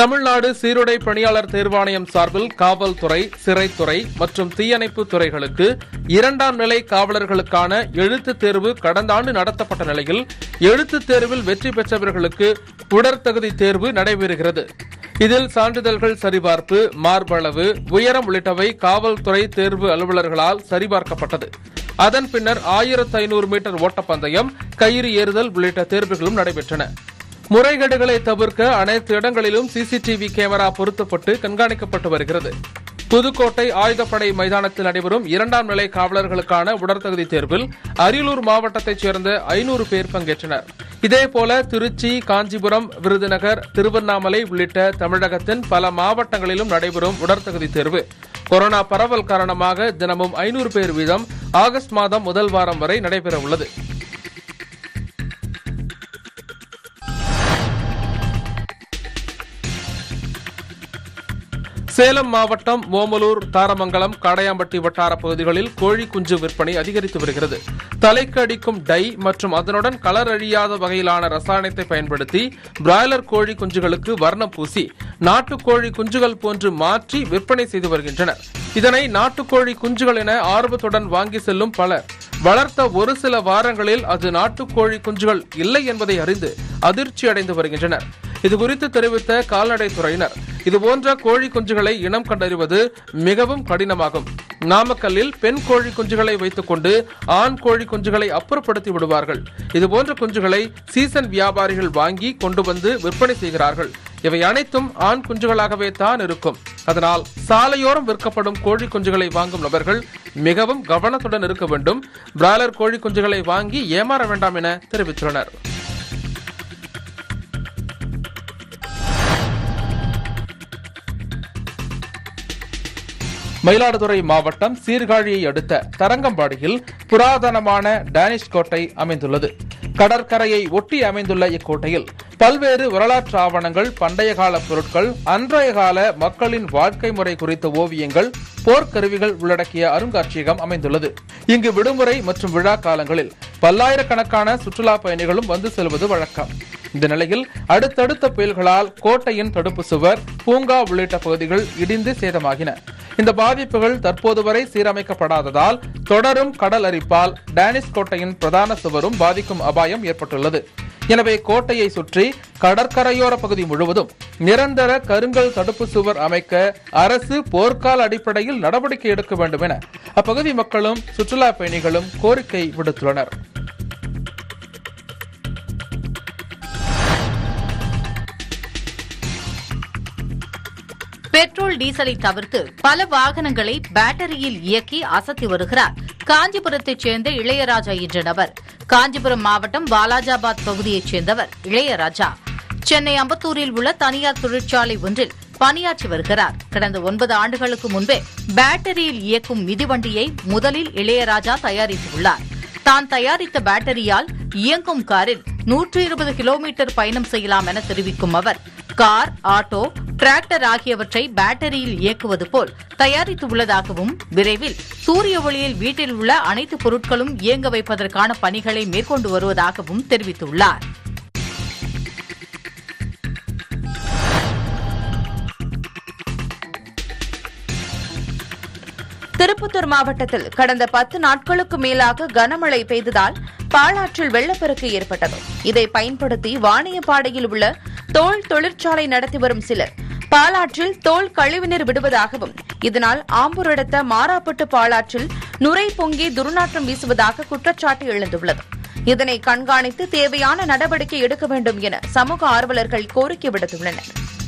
தமிழ்நாடு சீருடை பணியாளர் தேர்வாணையம் சார்பில் காவல்துறை, சிறைத்துறை மற்றும் தீயணைப்பு துறைகளுக்கு 2ஆம் நிலை காவலர்களுக்கான எழுத்துத் தேர்வு கடந்த ஆண்டு நடத்தப்பட்ட நிலையில் எழுத்துத் தேர்வில் வெற்றி பெற்றவர்களுக்கு உடற்தகுதி தேர்வு நடைபெறுகிறது. இதில் சான்றிதழ்கள் சரிபார்ப்பு, மார்பளவு, உயரம் உள்ளிட்டவை காவல்துறை தேர்வு அலுவலர்களால் சரிபார்க்கப்பட்டது. அதன் பின்னர் 1500 மீட்டர் ஓட்டப்பந்தயம், கயிறு ஏறுதல் உள்ளிட்ட தேர்வுகளும் நடைபெற்றன. முறைகேடுகளை தவிர்க்க அனைத்து இடங்களிலும் சிசிடிவி கேமரா பொருத்தப்பட்டு கண்காணிக்கப்பட்டு வருகிறது. புதுக்கோட்டை ஆயுதப்படை மைதானத்தில் நடைபெறும் 2ஆம் நிலை காவலர்களுக்கான உடற்தகுதி தேர்வில் அரியலூர் மாவட்டத்தைச் சேர்ந்த 500 பேர் பங்கேற்றனர். இதேபோல திருச்சி, காஞ்சிபுரம், விருதுநகர், திருவண்ணாமலை உள்ளிட்ட தமிழகத்தின் பல மாவட்டங்களிலும் நடைபெறும் உடற்தகுதி தேர்வு கொரோனா பரவல் காரணமாக தினமும் 500 பேர் வீதம் ஆகஸ்ட் மாதம் முதல் வாரம் வரை நடைபெற உள்ளது. சேலம் மாவட்டம் ஓமலூர், தாரமங்கலம், காடையாம்பட்டி வட்டார பகுதிகளில் கோழி குஞ்சு விற்பனை அதிகரித்து வருகிறது. தலைக்கு அடிக்கும் டை மற்றும் அதனுடன் கலர் அழியாத வகையிலான ரசாயனத்தை பயன்படுத்தி பிராய்லர் கோழி குஞ்சுகளுக்கு வர்ணம் பூசி நாட்டுக்கோழி குஞ்சுகள் போன்று மாற்றி விற்பனை செய்து வருகின்றனர். இதனை நாட்டுக்கோழி குஞ்சுகள் என ஆர்வத்துடன் வாங்கி செல்லும் பலர் வளர்த்த ஒரு சில வாரங்களில் அது நாட்டுக்கோழி குஞ்சுகள் இல்லை என்பதை அறிந்து அதிர்ச்சி அடைந்து வருகின்றனர். இதுகுறித்து தெரிவித்த கால்நடைத்துறையினர், இதுபோன்ற கோழி குஞ்சுகளை இனம் கண்டறிவது மிகவும் கடினமாகும். நாமக்கல்லில் பெண் கோழி குஞ்சுகளை வைத்துக் கொண்டு ஆண் கோழி குஞ்சுகளை அப்புறப்படுத்தி விடுவார்கள். இதுபோன்ற குஞ்சுகளை சீசன் வியாபாரிகள் வாங்கி கொண்டு வந்து விற்பனை செய்கிறார்கள். இவை அனைத்தும் ஆண் குஞ்சுகளாகவே தான் இருக்கும். அதனால் சாலையோரம் விற்கப்படும் கோழி குஞ்சுகளை வாங்கும் நபர்கள் மிகவும் கவனத்துடன் இருக்க வேண்டும். பிராய்லர் கோழி குஞ்சுகளை வாங்கி ஏமாற வேண்டாம் என தெரிவித்துள்ளனர். மயிலாடுதுறை மாவட்டம் சீர்காழியை அடுத்த தரங்கம்பாடியில் புராதனமான டேனிஷ் கோட்டை அமைந்துள்ளது. கடற்கரையை ஒட்டி அமைந்துள்ள இக்கோட்டையில் பல்வேறு வரலாற்று ஆவணங்கள், பண்டைய கால பொருட்கள், அன்றைய கால மக்களின் வாழ்க்கை முறை குறித்த ஓவியங்கள், போர்க்கருவிகள் உள்ளடக்கிய அருங்காட்சியகம் அமைந்துள்ளது. இங்கு விடுமுறை மற்றும் விழா காலங்களில் பல்லாயிரக்கணக்கான சுற்றுலா பயணிகளும் வந்து செல்வது வழக்கம். இந்த நிலையில் அடுத்தடுத்த புயல்களால் கோட்டையின் தடுப்பு சுவர், பூங்கா உள்ளிட்ட பகுதிகள் இடிந்து சேதமாகின. இந்த பாதிப்புகள் தற்போது வரை சீரமைக்கப்படாததால் தொடரும் கடல் அரிப்பால் டேனிஷ் கோட்டையின் பிரதான சுவரும் பாதிக்கும் அபாயம் ஏற்பட்டுள்ளது. எனவே கோட்டையை சுற்றி கடற்கரையோர பகுதி முழுவதும் நிரந்தர கருங்கல் தடுப்பு சுவர் அமைக்க அரசு போர்க்கால அடிப்படையில் நடவடிக்கை எடுக்க வேண்டும் என அப்பகுதி மக்களும் சுற்றுலா பயணிகளும் கோரிக்கை விடுத்துள்ளனர். பெட்ரோல், டீசலை தவிர்த்து பல வாகனங்களை பேட்டரியில் இயக்கி அசத்தி வருகிறார் காஞ்சிபுரத்தைச் சேர்ந்த இளையராஜா என்ற நபர். காஞ்சிபுரம் மாவட்டம் வாலாஜாபாத் பகுதியைச் சேர்ந்தவர் இளையராஜா. சென்னை அம்பத்தூரில் உள்ள தனியார் தொழிற்சாலை ஒன்றில் பணியாற்றி வருகிறார். கடந்த 9 ஆண்டுகளுக்கு முன்பே பேட்டரியில் இயக்கும் மிதிவண்டியை முதலில் இளையராஜா தயாரித்துள்ளார். தான் தயாரித்த பேட்டரியால் இயங்கும் காரில் 120 கிலோமீட்டர் பயணம் செய்யலாம் என தெரிவிக்கும் அவர், கார், ஆட்டோ, டிராக்டர் ஆகியவற்றை பேட்டரியில் இயக்குவது போல் தயாரித்துள்ளதாகவும், விரைவில் சூரிய ஒளியில் வீட்டில் உள்ள அனைத்து பொருட்களும் இயங்க வைப்பதற்கான பணிகளை மேற்கொண்டு வருவதாகவும் தெரிவித்துள்ளார். திருப்பத்தூர் மாவட்டத்தில் கடந்த 10 நாட்களுக்கு மேலாக கனமழை பெய்ததால் பாலாற்றில் வெள்ளப்பெருக்கு ஏற்பட்டது. இதை பயன்படுத்தி வாணியம்பாடியில் உள்ள தோல் தொழிற்சாலை நடத்தி வரும் சிலர் பாலாற்றில் தோல் கழிவுநீர் விடுவதாகவும், இதனால் ஆம்பூர் அடுத்த மாராப்பட்டு பாலாற்றில் நுரை பொங்கி துர்நாற்றம் வீசுவதாக குற்றச்சாட்டு எழுந்துள்ளது. இதனை கண்காணித்து தேவையான நடவடிக்கை எடுக்க வேண்டும் என சமூக ஆர்வலர்கள் கோரிக்கை விடுத்துள்ளனர்.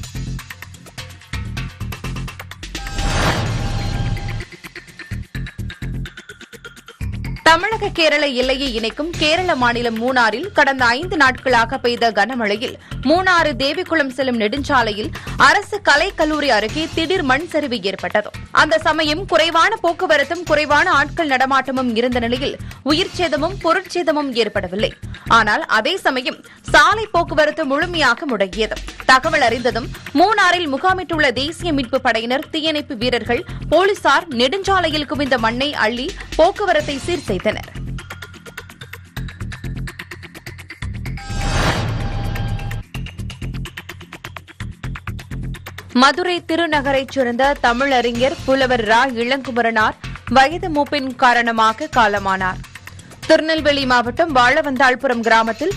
தமிழக கேரள எல்லையை இணைக்கும் கேரள மாநிலம் மூணாறில் கடந்த 5 நாட்களாக பெய்த கனமழையில் மூணாறு தேவிக்குளம் செல்லும் நெடுஞ்சாலையில் அரசு கலைக்கல்லூரி அருகே திடீர் மண் சரிவு ஏற்பட்டது. அந்த சமயம் குறைவான போக்குவரத்தும் குறைவான ஆட்கள் நடமாட்டமும் இருந்த நிலையில் உயிர் சேதமும் பொருட்சேதமும் ஏற்படவில்லை. ஆனால் அதே சமயம் சாலை போக்குவரத்து முழுமையாக முடங்கியது. தகவல் அறிந்ததும் மூணாறில் முகாமிட்டுள்ள தேசிய மீட்பு படையினர், தீயணைப்பு வீரர்கள், போலீசார் நெடுஞ்சாலையில் குவிந்த மண்ணை அள்ளி போக்குவரத்தை சீர் செய்தனர். மதுரை திருநகரைச் சேர்ந்த தமிழறிஞர் புலவர் ரா இளங்குமரனார் வயது மூப்பின் காரணமாக காலமானார். திருநெல்வேலி மாவட்டம் வாழவந்தாள்புரம் கிராமத்தில்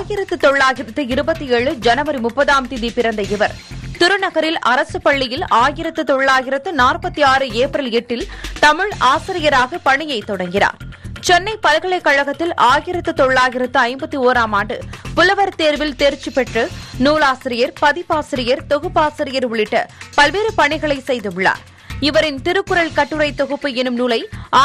1927 ஜனவரி 30 பிறந்த இவர் திருநகரில் அரசு பள்ளியில் 1946 ஏப்ரல் 8 தமிழ் ஆசிரியராக பணியை தொடங்கினார். சென்னை பல்கலைக்கழகத்தில் 1951 ஆண்டு புலவர் தேர்வில் தேர்ச்சி பெற்று நூலாசிரியர், பதிப்பாசிரியர், தொகுப்பாசிரியர் உள்ளிட்ட பல்வேறு பணிகளை செய்துள்ளார். இவரின் திருக்குறள் கட்டுரை தொகுப்பு எனும் நூலை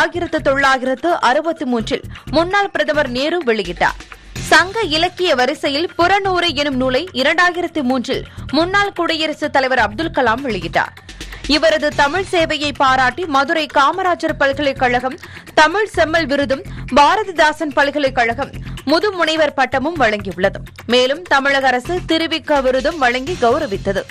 1963 முன்னாள் பிரதமர் நேரு வெளியிட்டார். சங்க இலக்கிய வரிசையில் புறநூறு எனும் நூலை 2003 முன்னாள் குடியரசுத் தலைவர் அப்துல் கலாம் வெளியிட்டார். இவரது தமிழ் சேவையை பாராட்டி மதுரை காமராஜர் பல்கலைக்கழகம் தமிழ் செம்மல் விருதும், பாரதிதாசன் பல்கலைக்கழகம் முதுமுனைவர் பட்டமும் வழங்கியுள்ளது. மேலும் தமிழக அரசு திருவிக விருதும் வழங்கி கௌரவித்தது.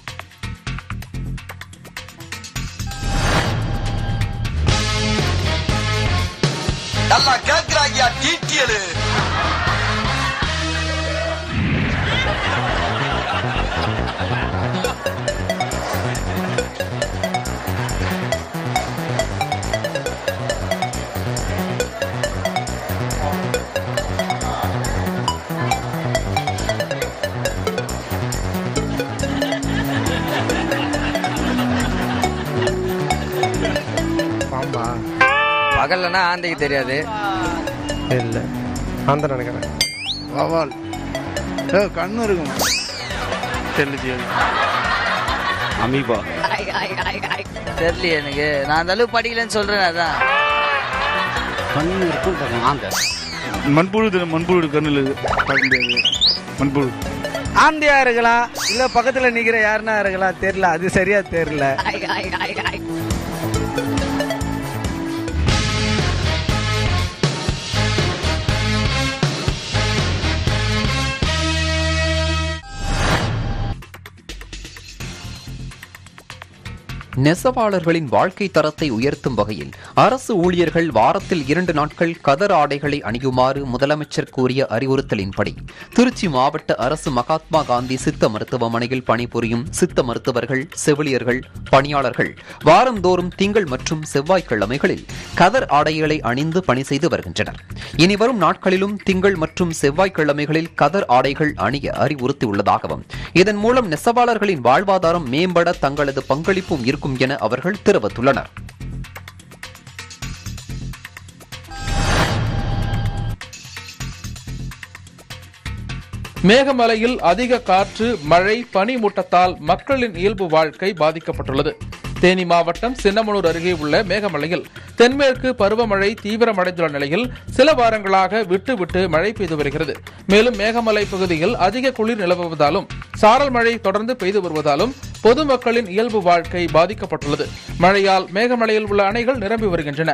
பகல்லனா ஆந்தைக்கு தெரியாது. இல்லை ஆந்தை நினைக்கிறேன். வவால் கண்ணு இருக்கும். அமீபா தெரியல எனக்கு. நான் அந்த அளவுக்கு படிக்கலன்னு சொல்றேன். அதான் கண்ணு இருக்கும் ஆந்தை. மண்புழு மண்புழு கண்ணுல பார்க்க முடியாது. மண்புழு ஆந்தையா இருக்கலாம், இல்ல பக்கத்துல நிக்கிற யாருன்னா இருக்கலாம், தெரியல. அது சரியா தெரியல. நெசவாளர்களின் வாழ்க்கை தரத்தை உயர்த்தும் வகையில் அரசு ஊழியர்கள் வாரத்தில் 2 நாட்கள் கதர் ஆடைகளை அணியுமாறு முதலமைச்சர் கூறிய அறிவுறுத்தலின்படி திருச்சி மாவட்ட அரசு மகாத்மா காந்தி சித்த மருத்துவமனையில் பணிபுரியும் சித்த மருத்துவர்கள், செவிலியர்கள், பணியாளர்கள் வாரந்தோறும் திங்கள் மற்றும் செவ்வாய்க்கிழமைகளில் கதர் ஆடைகளை அணிந்து பணி செய்து வருகின்றனர். இனிவரும் நாட்களிலும் திங்கள் மற்றும் செவ்வாய்க்கிழமைகளில் கதர் ஆடைகள் அணிய அறிவுறுத்தியுள்ளதாகவும் இதன் மூலம் நெசவாளர்களின் வாழ்வாதாரம் மேம்பட தங்களது பங்களிப்பும் இருக்கும் என அவர்கள் தெரிவித்துள்ளனர். மேகமலையில் அதிக காற்று, மழை, பனிமூட்டத்தால் மக்களின் இயல்பு வாழ்க்கை பாதிக்கப்பட்டுள்ளது. தேனி மாவட்டம் சின்னமனூர் அருகே உள்ள மேகமலையில் தென்மேற்கு பருவமழை தீவிரமடைந்துள்ள நிலையில் சில வாரங்களாக விட்டு விட்டு மழை பெய்து வருகிறது. மேலும் மேகமலை பகுதியில் அதிக குளிர் நிலவுவதாலும் சாரல் மழை தொடர்ந்து பெய்து வருவதாலும் பொதுமக்களின் இயல்பு வாழ்க்கை பாதிக்கப்பட்டுள்ளது. மழையால் மேகமலையில் உள்ள அணைகள் நிரம்பி வருகின்றன.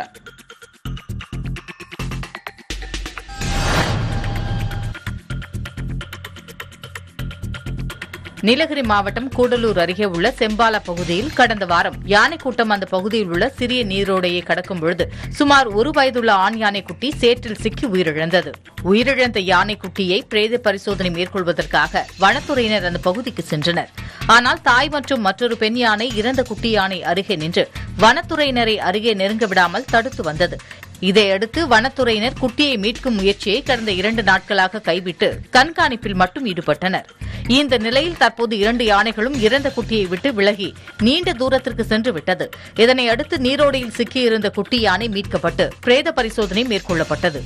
நீலகிரி மாவட்டம் கூடலூர் அருகே உள்ள செம்பால பகுதியில் கடந்த வாரம் யானை கூட்டம் அந்த பகுதியில் உள்ள சிறிய நீரோடையை கடக்கும் பொழுது சுமார் 1 வயதுள்ள ஆண் யானைக்குட்டி சேற்றில் சிக்கி உயிரிழந்தது. உயிரிழந்த யானைக்குட்டியை பிரேத பரிசோதனை மேற்கொள்வதற்காக வனத்துறையினர் அந்த பகுதிக்கு சென்றனர். ஆனால் தாய் மற்றும் மற்றொரு பெண் யானை இறந்த குட்டி யானை அருகே நின்று வனத்துறையினரை அருகே நெருங்க விடாமல் தடுத்து வந்தது. இதையடுத்து வனத்துறையினர் குட்டியை மீட்கும் முயற்சியை கடந்த 2 நாட்களாக கைவிட்டு கண்காணிப்பில் மட்டும் ஈடுபட்டனர். இந்த நிலையில் தற்போது 2 யானைகளும் இறந்த குட்டியை விட்டு விலகி நீண்ட தூரத்திற்கு சென்று விட்டது. இதனையடுத்து நீரோடையில் சிக்கியிருந்த குட்டி யானை மீட்கப்பட்டு பிரேத பரிசோதனை மேற்கொள்ளப்பட்டது.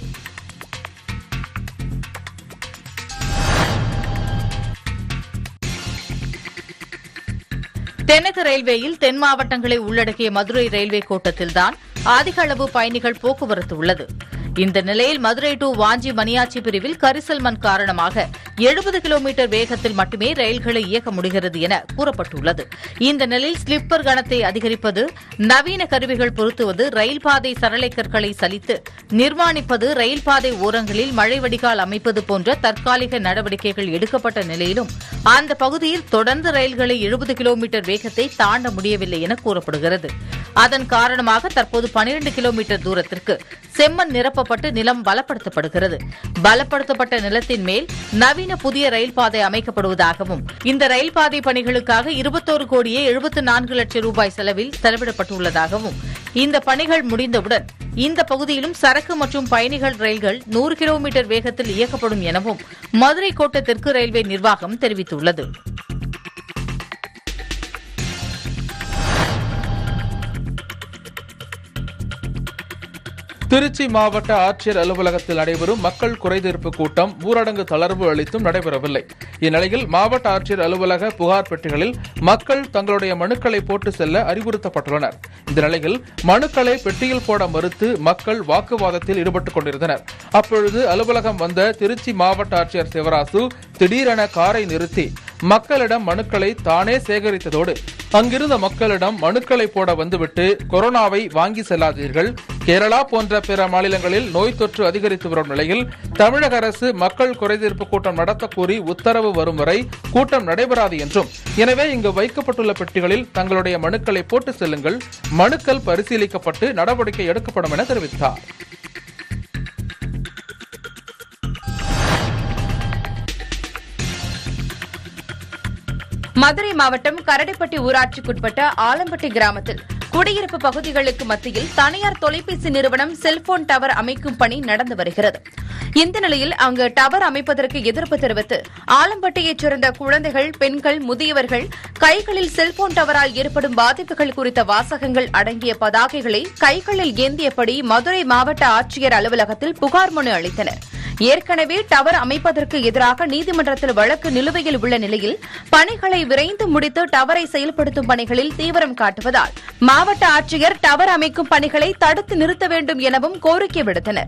தென்னக ரயில்வேயில் தென் மாவட்டங்களை உள்ளடக்கிய மதுரை ரயில்வே கோட்டத்தில்தான் அதிக அளவு பயணிகள் போக்குவரத்து உள்ளது. இந்த நிலையில் மதுரை டு வாஞ்சி மணியாச்சி பிரிவில் கரிசல் மண் காரணமாக 70 கிலோமீட்டர் வேகத்தில் மட்டுமே ரயில்களை இயக்க முடிகிறது என கூறப்பட்டுள்ளது. இந்த நிலையில் ஸ்லிப்பர் கணத்தை அதிகரிப்பது, நவீன கருவிகள் பொருத்துவது, ரயில் பாதை சரளை கற்களை சலித்து நிர்மாணிப்பது, ரயில் பாதை ஓரங்களில் மழை வடிகால் அமைப்பது போன்ற தற்காலிக நடவடிக்கைகள் எடுக்கப்பட்ட நிலையிலும் அந்த பகுதியில் தொடர்ந்து ரயில்களை 70 கிலோமீட்டர் வேகத்தை தாண்ட முடியவில்லை என கூறப்படுகிறது. அதன் காரணமாக தற்போது 12 கிலோமீட்டர் தூரத்திற்கு செம்மண் நிரப்பப்பட்டு நிலம் பலப்படுத்தப்படுகிறது. பலப்படுத்தப்பட்ட நிலத்தின் மேல் நவீன புதிய ரயில் பாதை அமைக்கப்படுவதாகவும் இந்த ரயில் பாதை பணிகளுக்காக 21 கோடியே 74 லட்சம் ரூபாய் செலவில் செலவிடப்பட்டுள்ளதாகவும் இந்த பணிகள் முடிந்தவுடன் இந்த பகுதியிலும் சரக்கு மற்றும் பயணிகள் ரயில்கள் 100 கிலோமீட்டர் வேகத்தில் இயக்கப்படும் எனவும் மதுரை கோட்ட தெற்கு ரயில்வே நிர்வாகம் தெரிவித்துள்ளது. திருச்சி மாவட்ட ஆட்சியர் அலுவலகத்தில் நடைபெறும் மக்கள் குறைதீர்ப்பு கூட்டம் ஊரடங்கு தளர்வு அளித்தும் நடைபெறவில்லை. இந்நிலையில் மாவட்ட ஆட்சியர் அலுவலக புகார் பெட்டிகளில் மக்கள் தங்களுடைய மனுக்களை போட்டு செல்ல அறிவுறுத்தப்பட்டுள்ளனர். இந்த நிலையில் மனுக்களை பெட்டியில் போட மறுத்து மக்கள் வாக்குவாதத்தில் ஈடுபட்டுக் கொண்டிருந்தனர். அப்பொழுது அலுவலகம் வந்த திருச்சி மாவட்ட ஆட்சியர் சிவராசு திடீரென காரை நிறுத்தி மக்களிடம் மனுக்களை தானே சேகரித்ததோடு அங்கிருந்த மக்களிடம் மனுக்களை போட வந்துவிட்டு கொரோனாவை வாங்கி செல்லாதீர்கள், கேரளா போன்ற பிற மாநிலங்களில் நோய் தொற்று அதிகரித்து வரும் நிலையில் தமிழக அரசு மக்கள் குறைதீர்ப்பு கூட்டம் நடத்த கூறி உத்தரவு வரும் வரை கூட்டம் நடைபெறாது என்றும், எனவே இங்கு வைக்கப்பட்டுள்ள பெட்டிகளில் தங்களுடைய மனுக்களை போட்டு செல்லுங்கள், மனுக்கள் பரிசீலிக்கப்பட்டு நடவடிக்கை எடுக்கப்படும் என தெரிவித்தார். மதுரை மாவட்டம் கரடிப்பட்டி ஊராட்சிக்குட்பட்ட ஆலம்பட்டி கிராமத்தில் குடியிருப்பு பகுதிகளுக்கு மத்தியில் தனியார் தொலைபேசி நிறுவனம் செல்போன் டவர் அமைக்கும் பணி நடந்து வருகிறது. இந்த நிலையில் அங்கு டவர் அமைப்பதற்கு எதிர்ப்பு தெரிவித்து ஆலம்பட்டியைச் சேர்ந்த குழந்தைகள், பெண்கள், முதியவர்கள் கைகளில் செல்போன் டவரால் ஏற்படும் பாதிப்புகள் குறித்த வாசகங்கள் அடங்கிய பதாகைகளை கைகளில் ஏந்தியபடி மதுரை மாவட்ட ஆட்சியர் அலுவலகத்தில் புகார் மனு அளித்தனர். ஏற்கனவே டவர் அமைப்பதற்கு எதிராக நீதிமன்றத்தில் வழக்கு நிலுவையில் உள்ள நிலையில் பணிகளை விரைந்து முடித்து டவரை செயல்படுத்தும் பணிகளில் தீவிரம் காட்டுவதால் மாவட்ட ஆட்சியர் டவர் அமைக்கும் பணிகளை தடுத்து நிறுத்த வேண்டும் எனவும் கோரிக்கை விடுத்தனர்.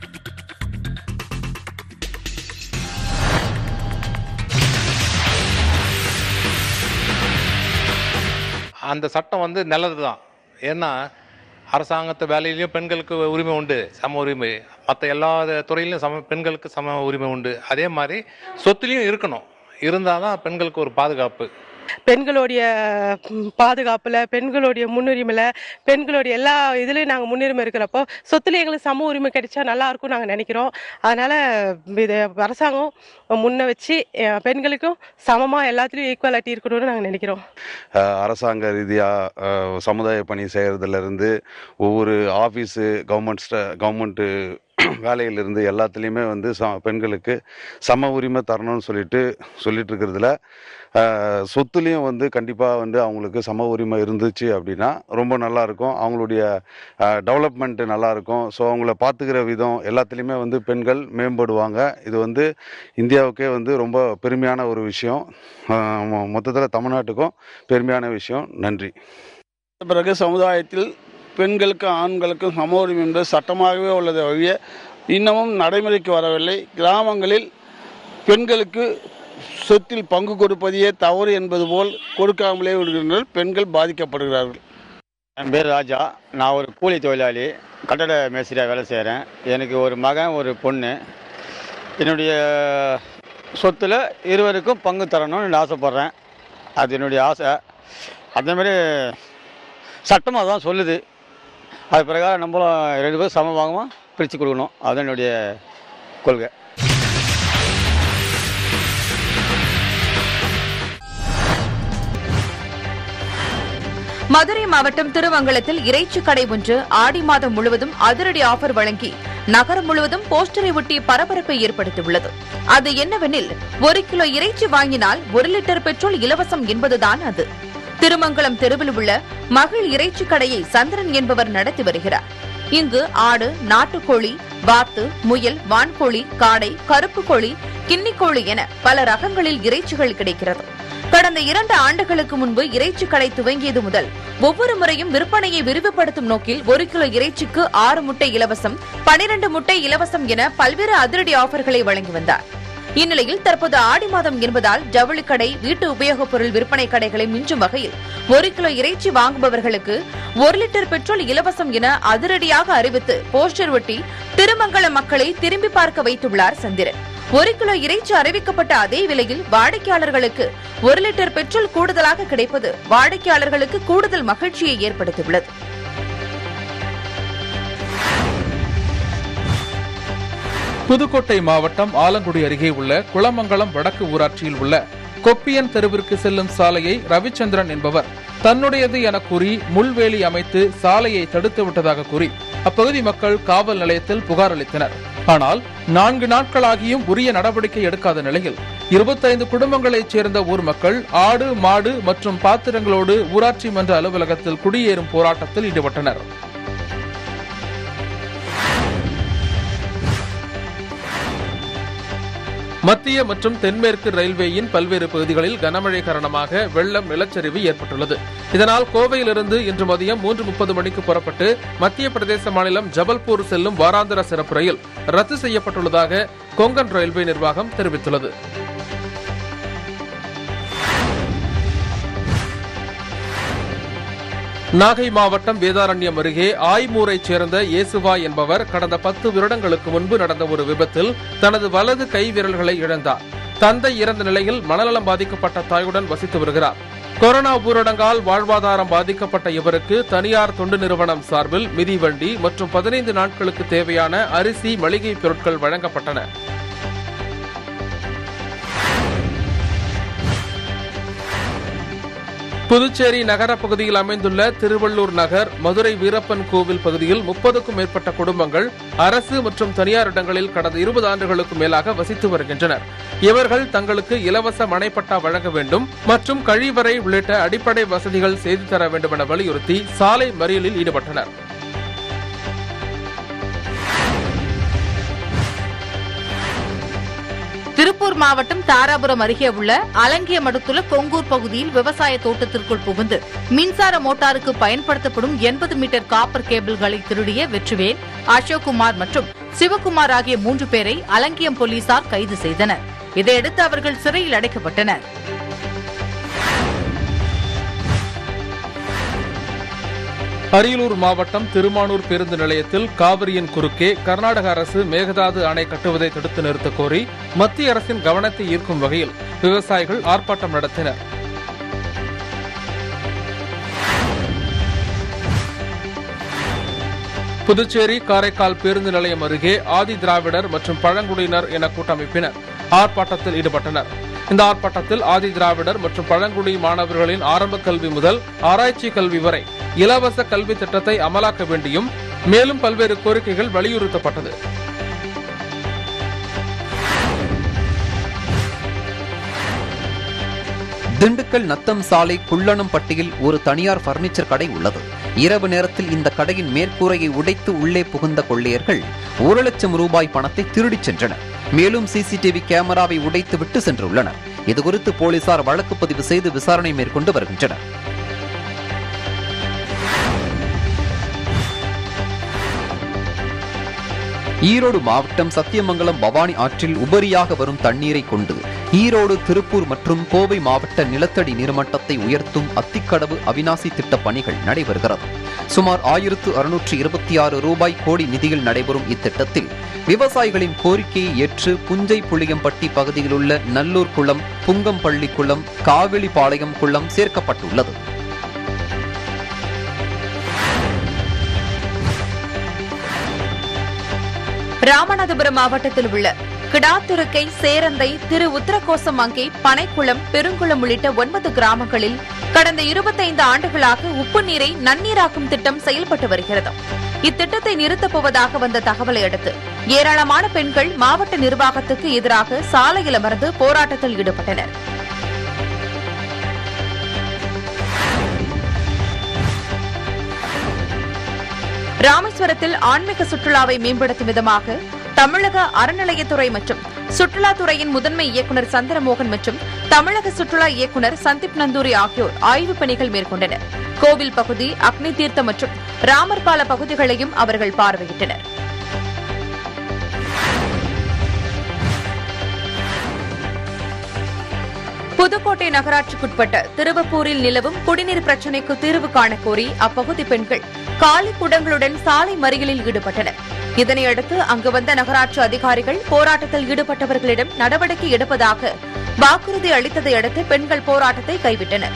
அந்த சட்டம் நல்லதுதான். ஏன்னா அரசாங்கத்து வேலையிலையும் பெண்களுக்கு உரிமை உண்டு, சம உரிமை. மற்ற எல்லா துறையிலையும் பெண்களுக்கு சம உரிமை உண்டு. அதே மாதிரி சொத்துலையும் இருக்கணும். இருந்தால் தான் பெண்களுக்கு ஒரு பாதுகாப்பு. பெண்களுடைய பாதுகாப்புல, பெண்களுடைய முன்னுரிமையில, பெண்களுடைய எல்லா இதுலயும் நாங்கள் முன்னுரிமை இருக்கிறப்போ சொத்துல எங்களுக்கு சம உரிமை கிடைச்சா நல்லா இருக்கும் நாங்கள் நினைக்கிறோம். அதனால இது அரசாங்கம் முன்ன வச்சு பெண்களுக்கும் சமமாக எல்லாத்துலேயும் ஈக்குவாலிட்டி இருக்கணும்னு நாங்கள் நினைக்கிறோம். அரசாங்க ரீதியாக சமுதாய பணி செய்கிறதுலேருந்து ஒவ்வொரு ஆஃபீஸு கவர்மெண்ட்டு வேலையிலிருந்து எல்லாத்துலேயுமே பெண்களுக்கு சம உரிமை தரணும்னு சொல்லிட்டு இருக்கிறதுல சொத்துலேயும் கண்டிப்பாக அவங்களுக்கு சம உரிமை இருந்துச்சு அப்படின்னா ரொம்ப நல்லாயிருக்கும். அவங்களுடைய டெவலப்மெண்ட்டு நல்லாயிருக்கும். ஸோ அவங்கள பார்த்துக்கிற விதம் எல்லாத்துலேயுமே பெண்கள் மேம்படுவாங்க. இது இந்தியாவுக்கே ரொம்ப பெருமையான ஒரு விஷயம். மொத்தத்தில் தமிழ்நாட்டுக்கும் பெருமையான விஷயம். நன்றி. பிறகு சமுதாயத்தில் பெண்களுக்கும் ஆண்களுக்கும் சம உரிமை என்பது சட்டமாகவே உள்ளது வழிய இன்னமும் நடைமுறைக்கு வரவில்லை. கிராமங்களில் பெண்களுக்கு சொத்தில் பங்கு கொடுப்பதையே தவறு என்பது போல் கொடுக்காமலே விடுகின்றனர். பெண்கள் பாதிக்கப்படுகிறார்கள். என் பேர் ராஜா. நான் ஒரு கூலி தொழிலாளி, கட்டட மேஸ்திரியாக வேலை செய்கிறேன். எனக்கு ஒரு மகன், ஒரு பொண்ணு. என்னுடைய சொத்தில் இருவருக்கும் பங்கு தரணும்னு ஆசைப்பட்றேன். அது என்னுடைய ஆசை. அதேமாதிரி சட்டமாக தான் சொல்லுது. அது பிரகாரம் நம்மளும் 2 பேரும் சமபாகமாக பிரித்து கொடுக்கணும். அதுதான் என்னுடைய கொள்கை. மதுரை மாவட்டம் திருமங்கலத்தில் இறைச்சி கடை ஒன்று ஆடி மாதம் முழுவதும் அதிரடி ஆஃபர் வழங்கி நகரம் முழுவதும் போஸ்டரை ஒட்டி பரபரப்பை ஏற்படுத்தியுள்ளது. அது என்னவெனில் 1 கிலோ இறைச்சி வாங்கினால் 1 லிட்டர் பெட்ரோல் இலவசம் என்பதுதான் அது. திருமங்கலம் தெருவில் உள்ள மகிழ் இறைச்சி கடையை சந்திரன் என்பவர் நடத்தி வருகிறார். இங்கு ஆடு, நாட்டுக்கோழி, வாத்து, முயல், வான்கோழி, காடை, கருப்பு கோழி, கின்னிக்கோழி என பல ரகங்களில் இறைச்சிகள் கிடைக்கிறது. கடந்த 2 ஆண்டுகளுக்கு முன்பு இறைச்சி கடை துவங்கியது முதல் ஒவ்வொரு முறையும் விற்பனையை விரிவுபடுத்தும் நோக்கில் 1 கிலோ இறைச்சிக்கு 6 முட்டை இலவசம், 12 முட்டை இலவசம் என பல்வேறு அதிரடி ஆஃபர்களை வழங்கி வந்தார். இந்நிலையில் தற்போது ஆடி மாதம் என்பதால் ஜவுளிக்கடை, வீட்டு உபயோகப் பொருள் விற்பனை கடைகளை மிஞ்சும் வகையில் 1 கிலோ இறைச்சி வாங்குபவர்களுக்கு 1 லிட்டர் பெட்ரோல் இலவசம் என அதிரடியாக அறிவித்து போஸ்டர் ஒட்டி திருமங்கலம் மக்களை திரும்பி பார்க்க வைத்துள்ளார் சந்திரன். 1 கிலோ இறைச்சி அறிவிக்கப்பட்ட அதே விலையில் வாடிக்கையாளர்களுக்கு 1 லிட்டர் பெட்ரோல் கூடுதலாக கிடைப்பது வாடிக்கையாளர்களுக்கு கூடுதல் மகிழ்ச்சியை ஏற்படுத்தியுள்ளது. புதுக்கோட்டை மாவட்டம் ஆலங்குடி அருகே உள்ள குளமங்கலம் வடக்கு ஊராட்சியில் உள்ள கொப்பியன் தெருவிற்கு செல்லும் சாலையை ரவிச்சந்திரன் என்பவர் தன்னுடையது என கூறி முள்வேலி அமைத்து சாலையை தடுத்து விட்டதாக கூறி அப்பகுதி மக்கள் காவல் நிலையத்தில் புகார் அளித்தனர். ஆனால் 4 நாட்களாகியும் உரிய நடவடிக்கை எடுக்காத நிலையில் 25 குடும்பங்களைச் சேர்ந்த ஊர் மக்கள் ஆடு மாடு மற்றும் பாத்திரங்களோடு ஊராட்சி மன்ற அலுவலகத்தில் குடியேறும் போராட்டத்தில் ஈடுபட்டனர். மத்திய மற்றும் தென்மேற்கு ரயில்வேயின் பல்வேறு பகுதிகளில் கனமழை காரணமாக வெள்ளம் நிலச்சரிவு ஏற்பட்டுள்ளது. இதனால் கோவையிலிருந்து இன்று மதியம் 3:30 மணிக்கு புறப்பட்டு மத்திய பிரதேச மாநிலம் ஜபல்பூர் செல்லும் வாராந்திர சிறப்பு ரயில் ரத்து செய்யப்பட்டுள்ளதாக கொங்கன் ரயில்வே நிர்வாகம் தெரிவித்துள்ளது. நாகை மாவட்டம் வேதாரண்யம் அருகே ஆய்மூரைச் சேர்ந்த இயேசுவா என்பவர் கடந்த 10 வருடங்களுக்கு முன்பு நடந்த ஒரு விபத்தில் தனது வலது கை விரல்களை இழந்தார். தந்தை இறந்த நிலையில் மனநலம் பாதிக்கப்பட்ட தாயுடன் வசித்து வருகிறார். கொரோனா ஊரடங்கால் வாழ்வாதாரம் பாதிக்கப்பட்ட இவருக்கு தனியார் தொண்டு நிறுவனம் சார்பில் மிதிவண்டி மற்றும் 15 நாட்களுக்கு தேவையான அரிசி மளிகை பொருட்கள் வழங்கப்பட்டன. புதுச்சேரி நகர பகுதியில் அமைந்துள்ள திருவள்ளூர் நகர், மதுரை வீரப்பன் கோவில் பகுதியில் 30க்கும் மேற்பட்ட குடும்பங்கள் அரசு மற்றும் தனியார் இடங்களில் கடந்த 20 ஆண்டுகளுக்கு மேலாக வசித்து வருகின்றனர். இவர்கள் தங்களுக்கு இலவச மனைப்பட்டா வழங்க வேண்டும் மற்றும் கழிவறை உள்ளிட்ட அடிப்படை வசதிகள் செய்து தர வேண்டும் என வலியுறுத்தி சாலை மறியலில் ஈடுபட்டனர். திருப்பூர் மாவட்டம் தாராபுரம் அருகே உள்ள அலங்கியமடுத்துள்ள கொங்கூர் பகுதியில் விவசாய தோட்டத்திற்குள் புகுந்து மின்சார மோட்டாருக்கு பயன்படுத்தப்படும் 80 மீட்டர் காப்பர் கேபிள்களை திருடிய வெற்றிவேல், அசோக்குமார் மற்றும் சிவக்குமார் ஆகிய 3 பேரை அலங்கியம் போலீசார் கைது செய்தனர். இதையடுத்து அவர்கள் சிறையில் அடைக்கப்பட்டனர். அரியலூர் மாவட்டம் திருமானூர் பேருந்து நிலையத்தில் காவிரியின் குறுக்கே கர்நாடக அரசு மேகதாது அணை கட்டுவதை தடுத்து நிறுத்தக் கோரி மத்திய அரசின் கவனத்தை ஈர்க்கும் வகையில் விவசாயிகள் ஆர்ப்பாட்டம் நடத்தினர். புதுச்சேரி காரைக்கால் பேருந்து நிலையம் அருகே ஆதி திராவிடர் மற்றும் பழங்குடியினர் என கூட்டமைப்பினர் ஆர்ப்பாட்டத்தில் ஈடுபட்டனர். இந்த ஆர்ப்பாட்டத்தில் ஆதி திராவிடர் மற்றும் பழங்குடி மாணவர்களின் ஆரம்ப கல்வி முதல் ஆராய்ச்சி கல்வி வரை இலவச கல்வி திட்டத்தை அமலாக்க வேண்டியும் மேலும் பல்வேறு கோரிக்கைகள் வலியுறுத்தப்பட்டது. திண்டுக்கல் நத்தம் சாலை குள்ளனம்பட்டியில் ஒரு தனியார் பர்னிச்சர் கடை உள்ளது. இரவு நேரத்தில் இந்த கடையின் மேற்கூரையை உடைத்து உள்ளே புகுந்த கொள்ளையர்கள் 1 லட்சம் ரூபாய் பணத்தை திருடிச் சென்றனர். மேலும் சிசிடிவி கேமராவை உடைத்து விட்டு சென்றுள்ளனர். இதுகுறித்து போலீசார் வழக்கு பதிவு செய்து விசாரணை மேற்கொண்டு வருகின்றனர். ஈரோடு மாவட்டம் சத்தியமங்கலம் பவானி ஆற்றில் உபரியாக வரும் தண்ணீரை கொண்டு ஈரோடு, திருப்பூர் மற்றும் கோவை மாவட்ட நிலத்தடி நீர்மட்டத்தை உயர்த்தும் அத்திக்கடவு அவிநாசி திட்ட பணிகள் நடைபெறுகிறது. சுமார் 1626 ரூபாய் கோடி நிதியில் நடைபெறும் இத்திட்டத்தில் விவசாயிகளின் கோரிக்கையை ஏற்று புஞ்சை புளியம்பட்டி பகுதியில் உள்ள நல்லூர் குளம், புங்கம்பள்ளி குளம், காவிளிபாளையம் குளம் சேர்க்கப்பட்டுள்ளது. ராமநாதபுரம் மாவட்டத்தில் உள்ள கிடாத்துருக்கை, சேரந்தை, திரு உத்தரகோசம் அங்கே, பனைக்குளம், பெருங்குளம் உள்ளிட்ட 9 கிராமங்களில் கடந்த 25 ஆண்டுகளாக உப்பு நீரை நன்னீராக்கும் திட்டம் செயல்பட்டு வருகிறது. இத்திட்டத்தை நிறுத்தப் போவதாக வந்த தகவலை அடுத்து ஏராளமான பெண்கள் மாவட்ட நிர்வாகத்துக்கு எதிராக சாலையில் அமர்ந்து போராட்டத்தில் ஈடுபட்டனர். ராமேஸ்வரத்தில் ஆன்மீக சுற்றுலாவை மேம்படுத்தும் விதமாக தமிழக அறநிலையத்துறை மற்றும் சுற்றுலாத்துறையின் முதன்மை இயக்குநர் சந்திரமோகன் மற்றும் தமிழக சுற்றுலா இயக்குநர் சந்தீப் நந்தூரி ஆகியோர் ஆய்வுப் பணிகள் மேற்கொண்டனர். கோவில் பகுதி, அக்னி தீர்த்தம் மற்றும் ராமர்பால பகுதிகளையும் அவர்கள் பார்வையிட்டனர். புதுக்கோட்டை நகராட்சிக்குட்பட்ட திருவப்பூரில் நிலவும் குடிநீர் பிரச்சினைக்கு தீர்வு காண கோரி அப்பகுதி பெண்கள் காலி குடங்களுடன் சாலை மறியலில் ஈடுபட்டனர். இதனையடுத்து அங்கு வந்த நகராட்சி அதிகாரிகள் போராட்டத்தில் ஈடுபட்டவர்களிடம் நடவடிக்கை எடுப்பதாக வாக்குறுதி அளித்ததை அடுத்து பெண்கள் போராட்டத்தை கைவிட்டனர்.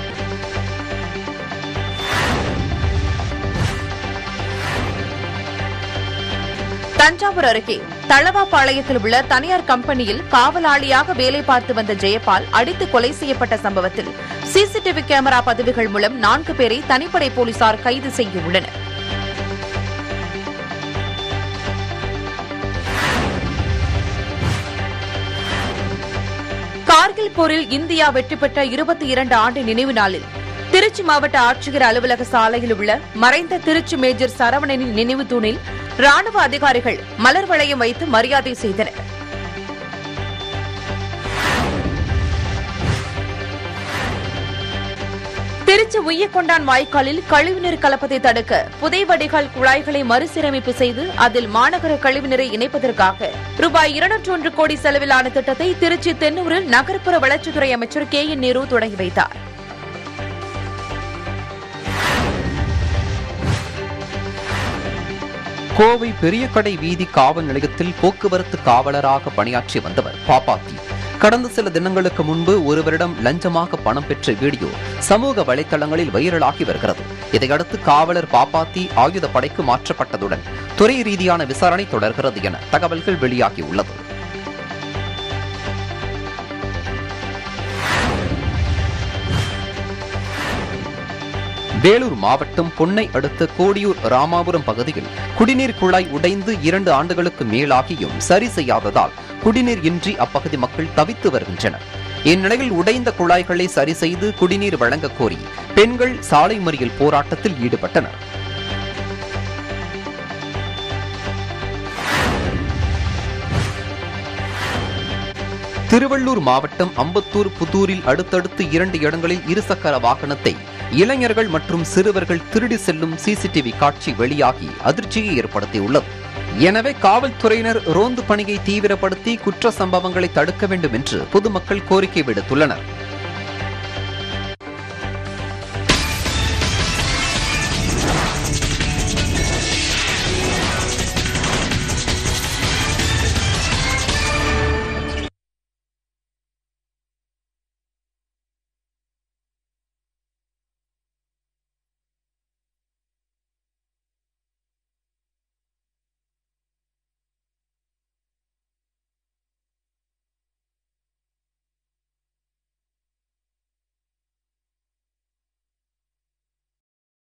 தஞ்சாவூர் அருகே தளவாபாளையத்தில் உள்ள தனியார் கம்பெனியில் காவலாளியாக வேலை பார்த்து வந்த ஜெயபால் அடித்து கொலை செய்யப்பட்ட சம்பவத்தில் சிசிடிவி கேமரா பதிவுகள் மூலம் 4 பேரை தனிப்படை போலீசார் கைது செய்துள்ளனர். கார்கில் போரில் இந்தியா வெற்றி பெற்ற 22 ஆண்டு நினைவு நாளில் திருச்சி மாவட்ட ஆட்சியர் அலுவலக சாலையில் உள்ள மறைந்த திருச்சி மேஜர் சரவணனின் நினைவு தூணில் ராணுவ அதிகாரிகள் மலர் வளையம் வைத்து மரியாதை செய்தனர். திருச்சி உய்யக்கொண்டான் வாய்க்காலில் கழிவுநீர் கலப்பதை தடுக்க புதை வடிகால் குழாய்களை மறுசீரமைப்பு செய்து அதில் மாநகர கழிவுநீரை இணைப்பதற்காக ரூபாய் 201 கோடி செலவிலான திட்டத்தை திருச்சி தென்னூரில் நகர்ப்புற வளர்ச்சித்துறை அமைச்சர் KN நேரு தொடங்கி வைத்தார். கோவை பெரியகடை வீதி காவல் நிலையத்தில் போக்குவரத்து காவலராக பணியாற்றி வந்தவர் பாப்பாத்தி கடந்த சில தினங்களுக்கு முன்பு ஒருவரிடம் லஞ்சமாக பணம் பெற்ற வீடியோ சமூக வலைதளங்களில் வைரலாகி வருகிறது. இதையடுத்து காவலர் பாப்பாத்தி ஆயுதப்படைக்கு மாற்றப்பட்டதுடன் துறை ரீதியான விசாரணை தொடர்கிறது என தகவல்கள் வெளியாகியுள்ளது. வேலூர் மாவட்டம் பொன்னை அடுத்த கோடியூர் ராமாபுரம் பகுதியில் குடிநீர் குழாய் உடைந்து 2 ஆண்டுகளுக்கு மேலாகியும் சரி செய்யாததால் குடிநீர் இன்றி அப்பகுதி மக்கள் தவித்து வருகின்றனர். இந்நிலையில் உடைந்த குழாய்களை சரி செய்து குடிநீர் வழங்க கோரி பெண்கள் சாலை மறியல் போராட்டத்தில் ஈடுபட்டனர். திருவள்ளூர் மாவட்டம் அம்பத்தூர் புதூரில் அடுத்தடுத்து 2 இடங்களில் இருசக்கர வாகனத்தை இளைஞர்கள் மற்றும் சிறுவர்கள் திருடி செல்லும் சிசிடிவி காட்சி வெளியாகி அதிர்ச்சியை ஏற்படுத்தியுள்ளது. எனவே காவல்துறையினர் ரோந்து பணியை தீவிரப்படுத்தி குற்ற சம்பவங்களை தடுக்க வேண்டும் என்று பொதுமக்கள் கோரிக்கை விடுத்துள்ளனர்.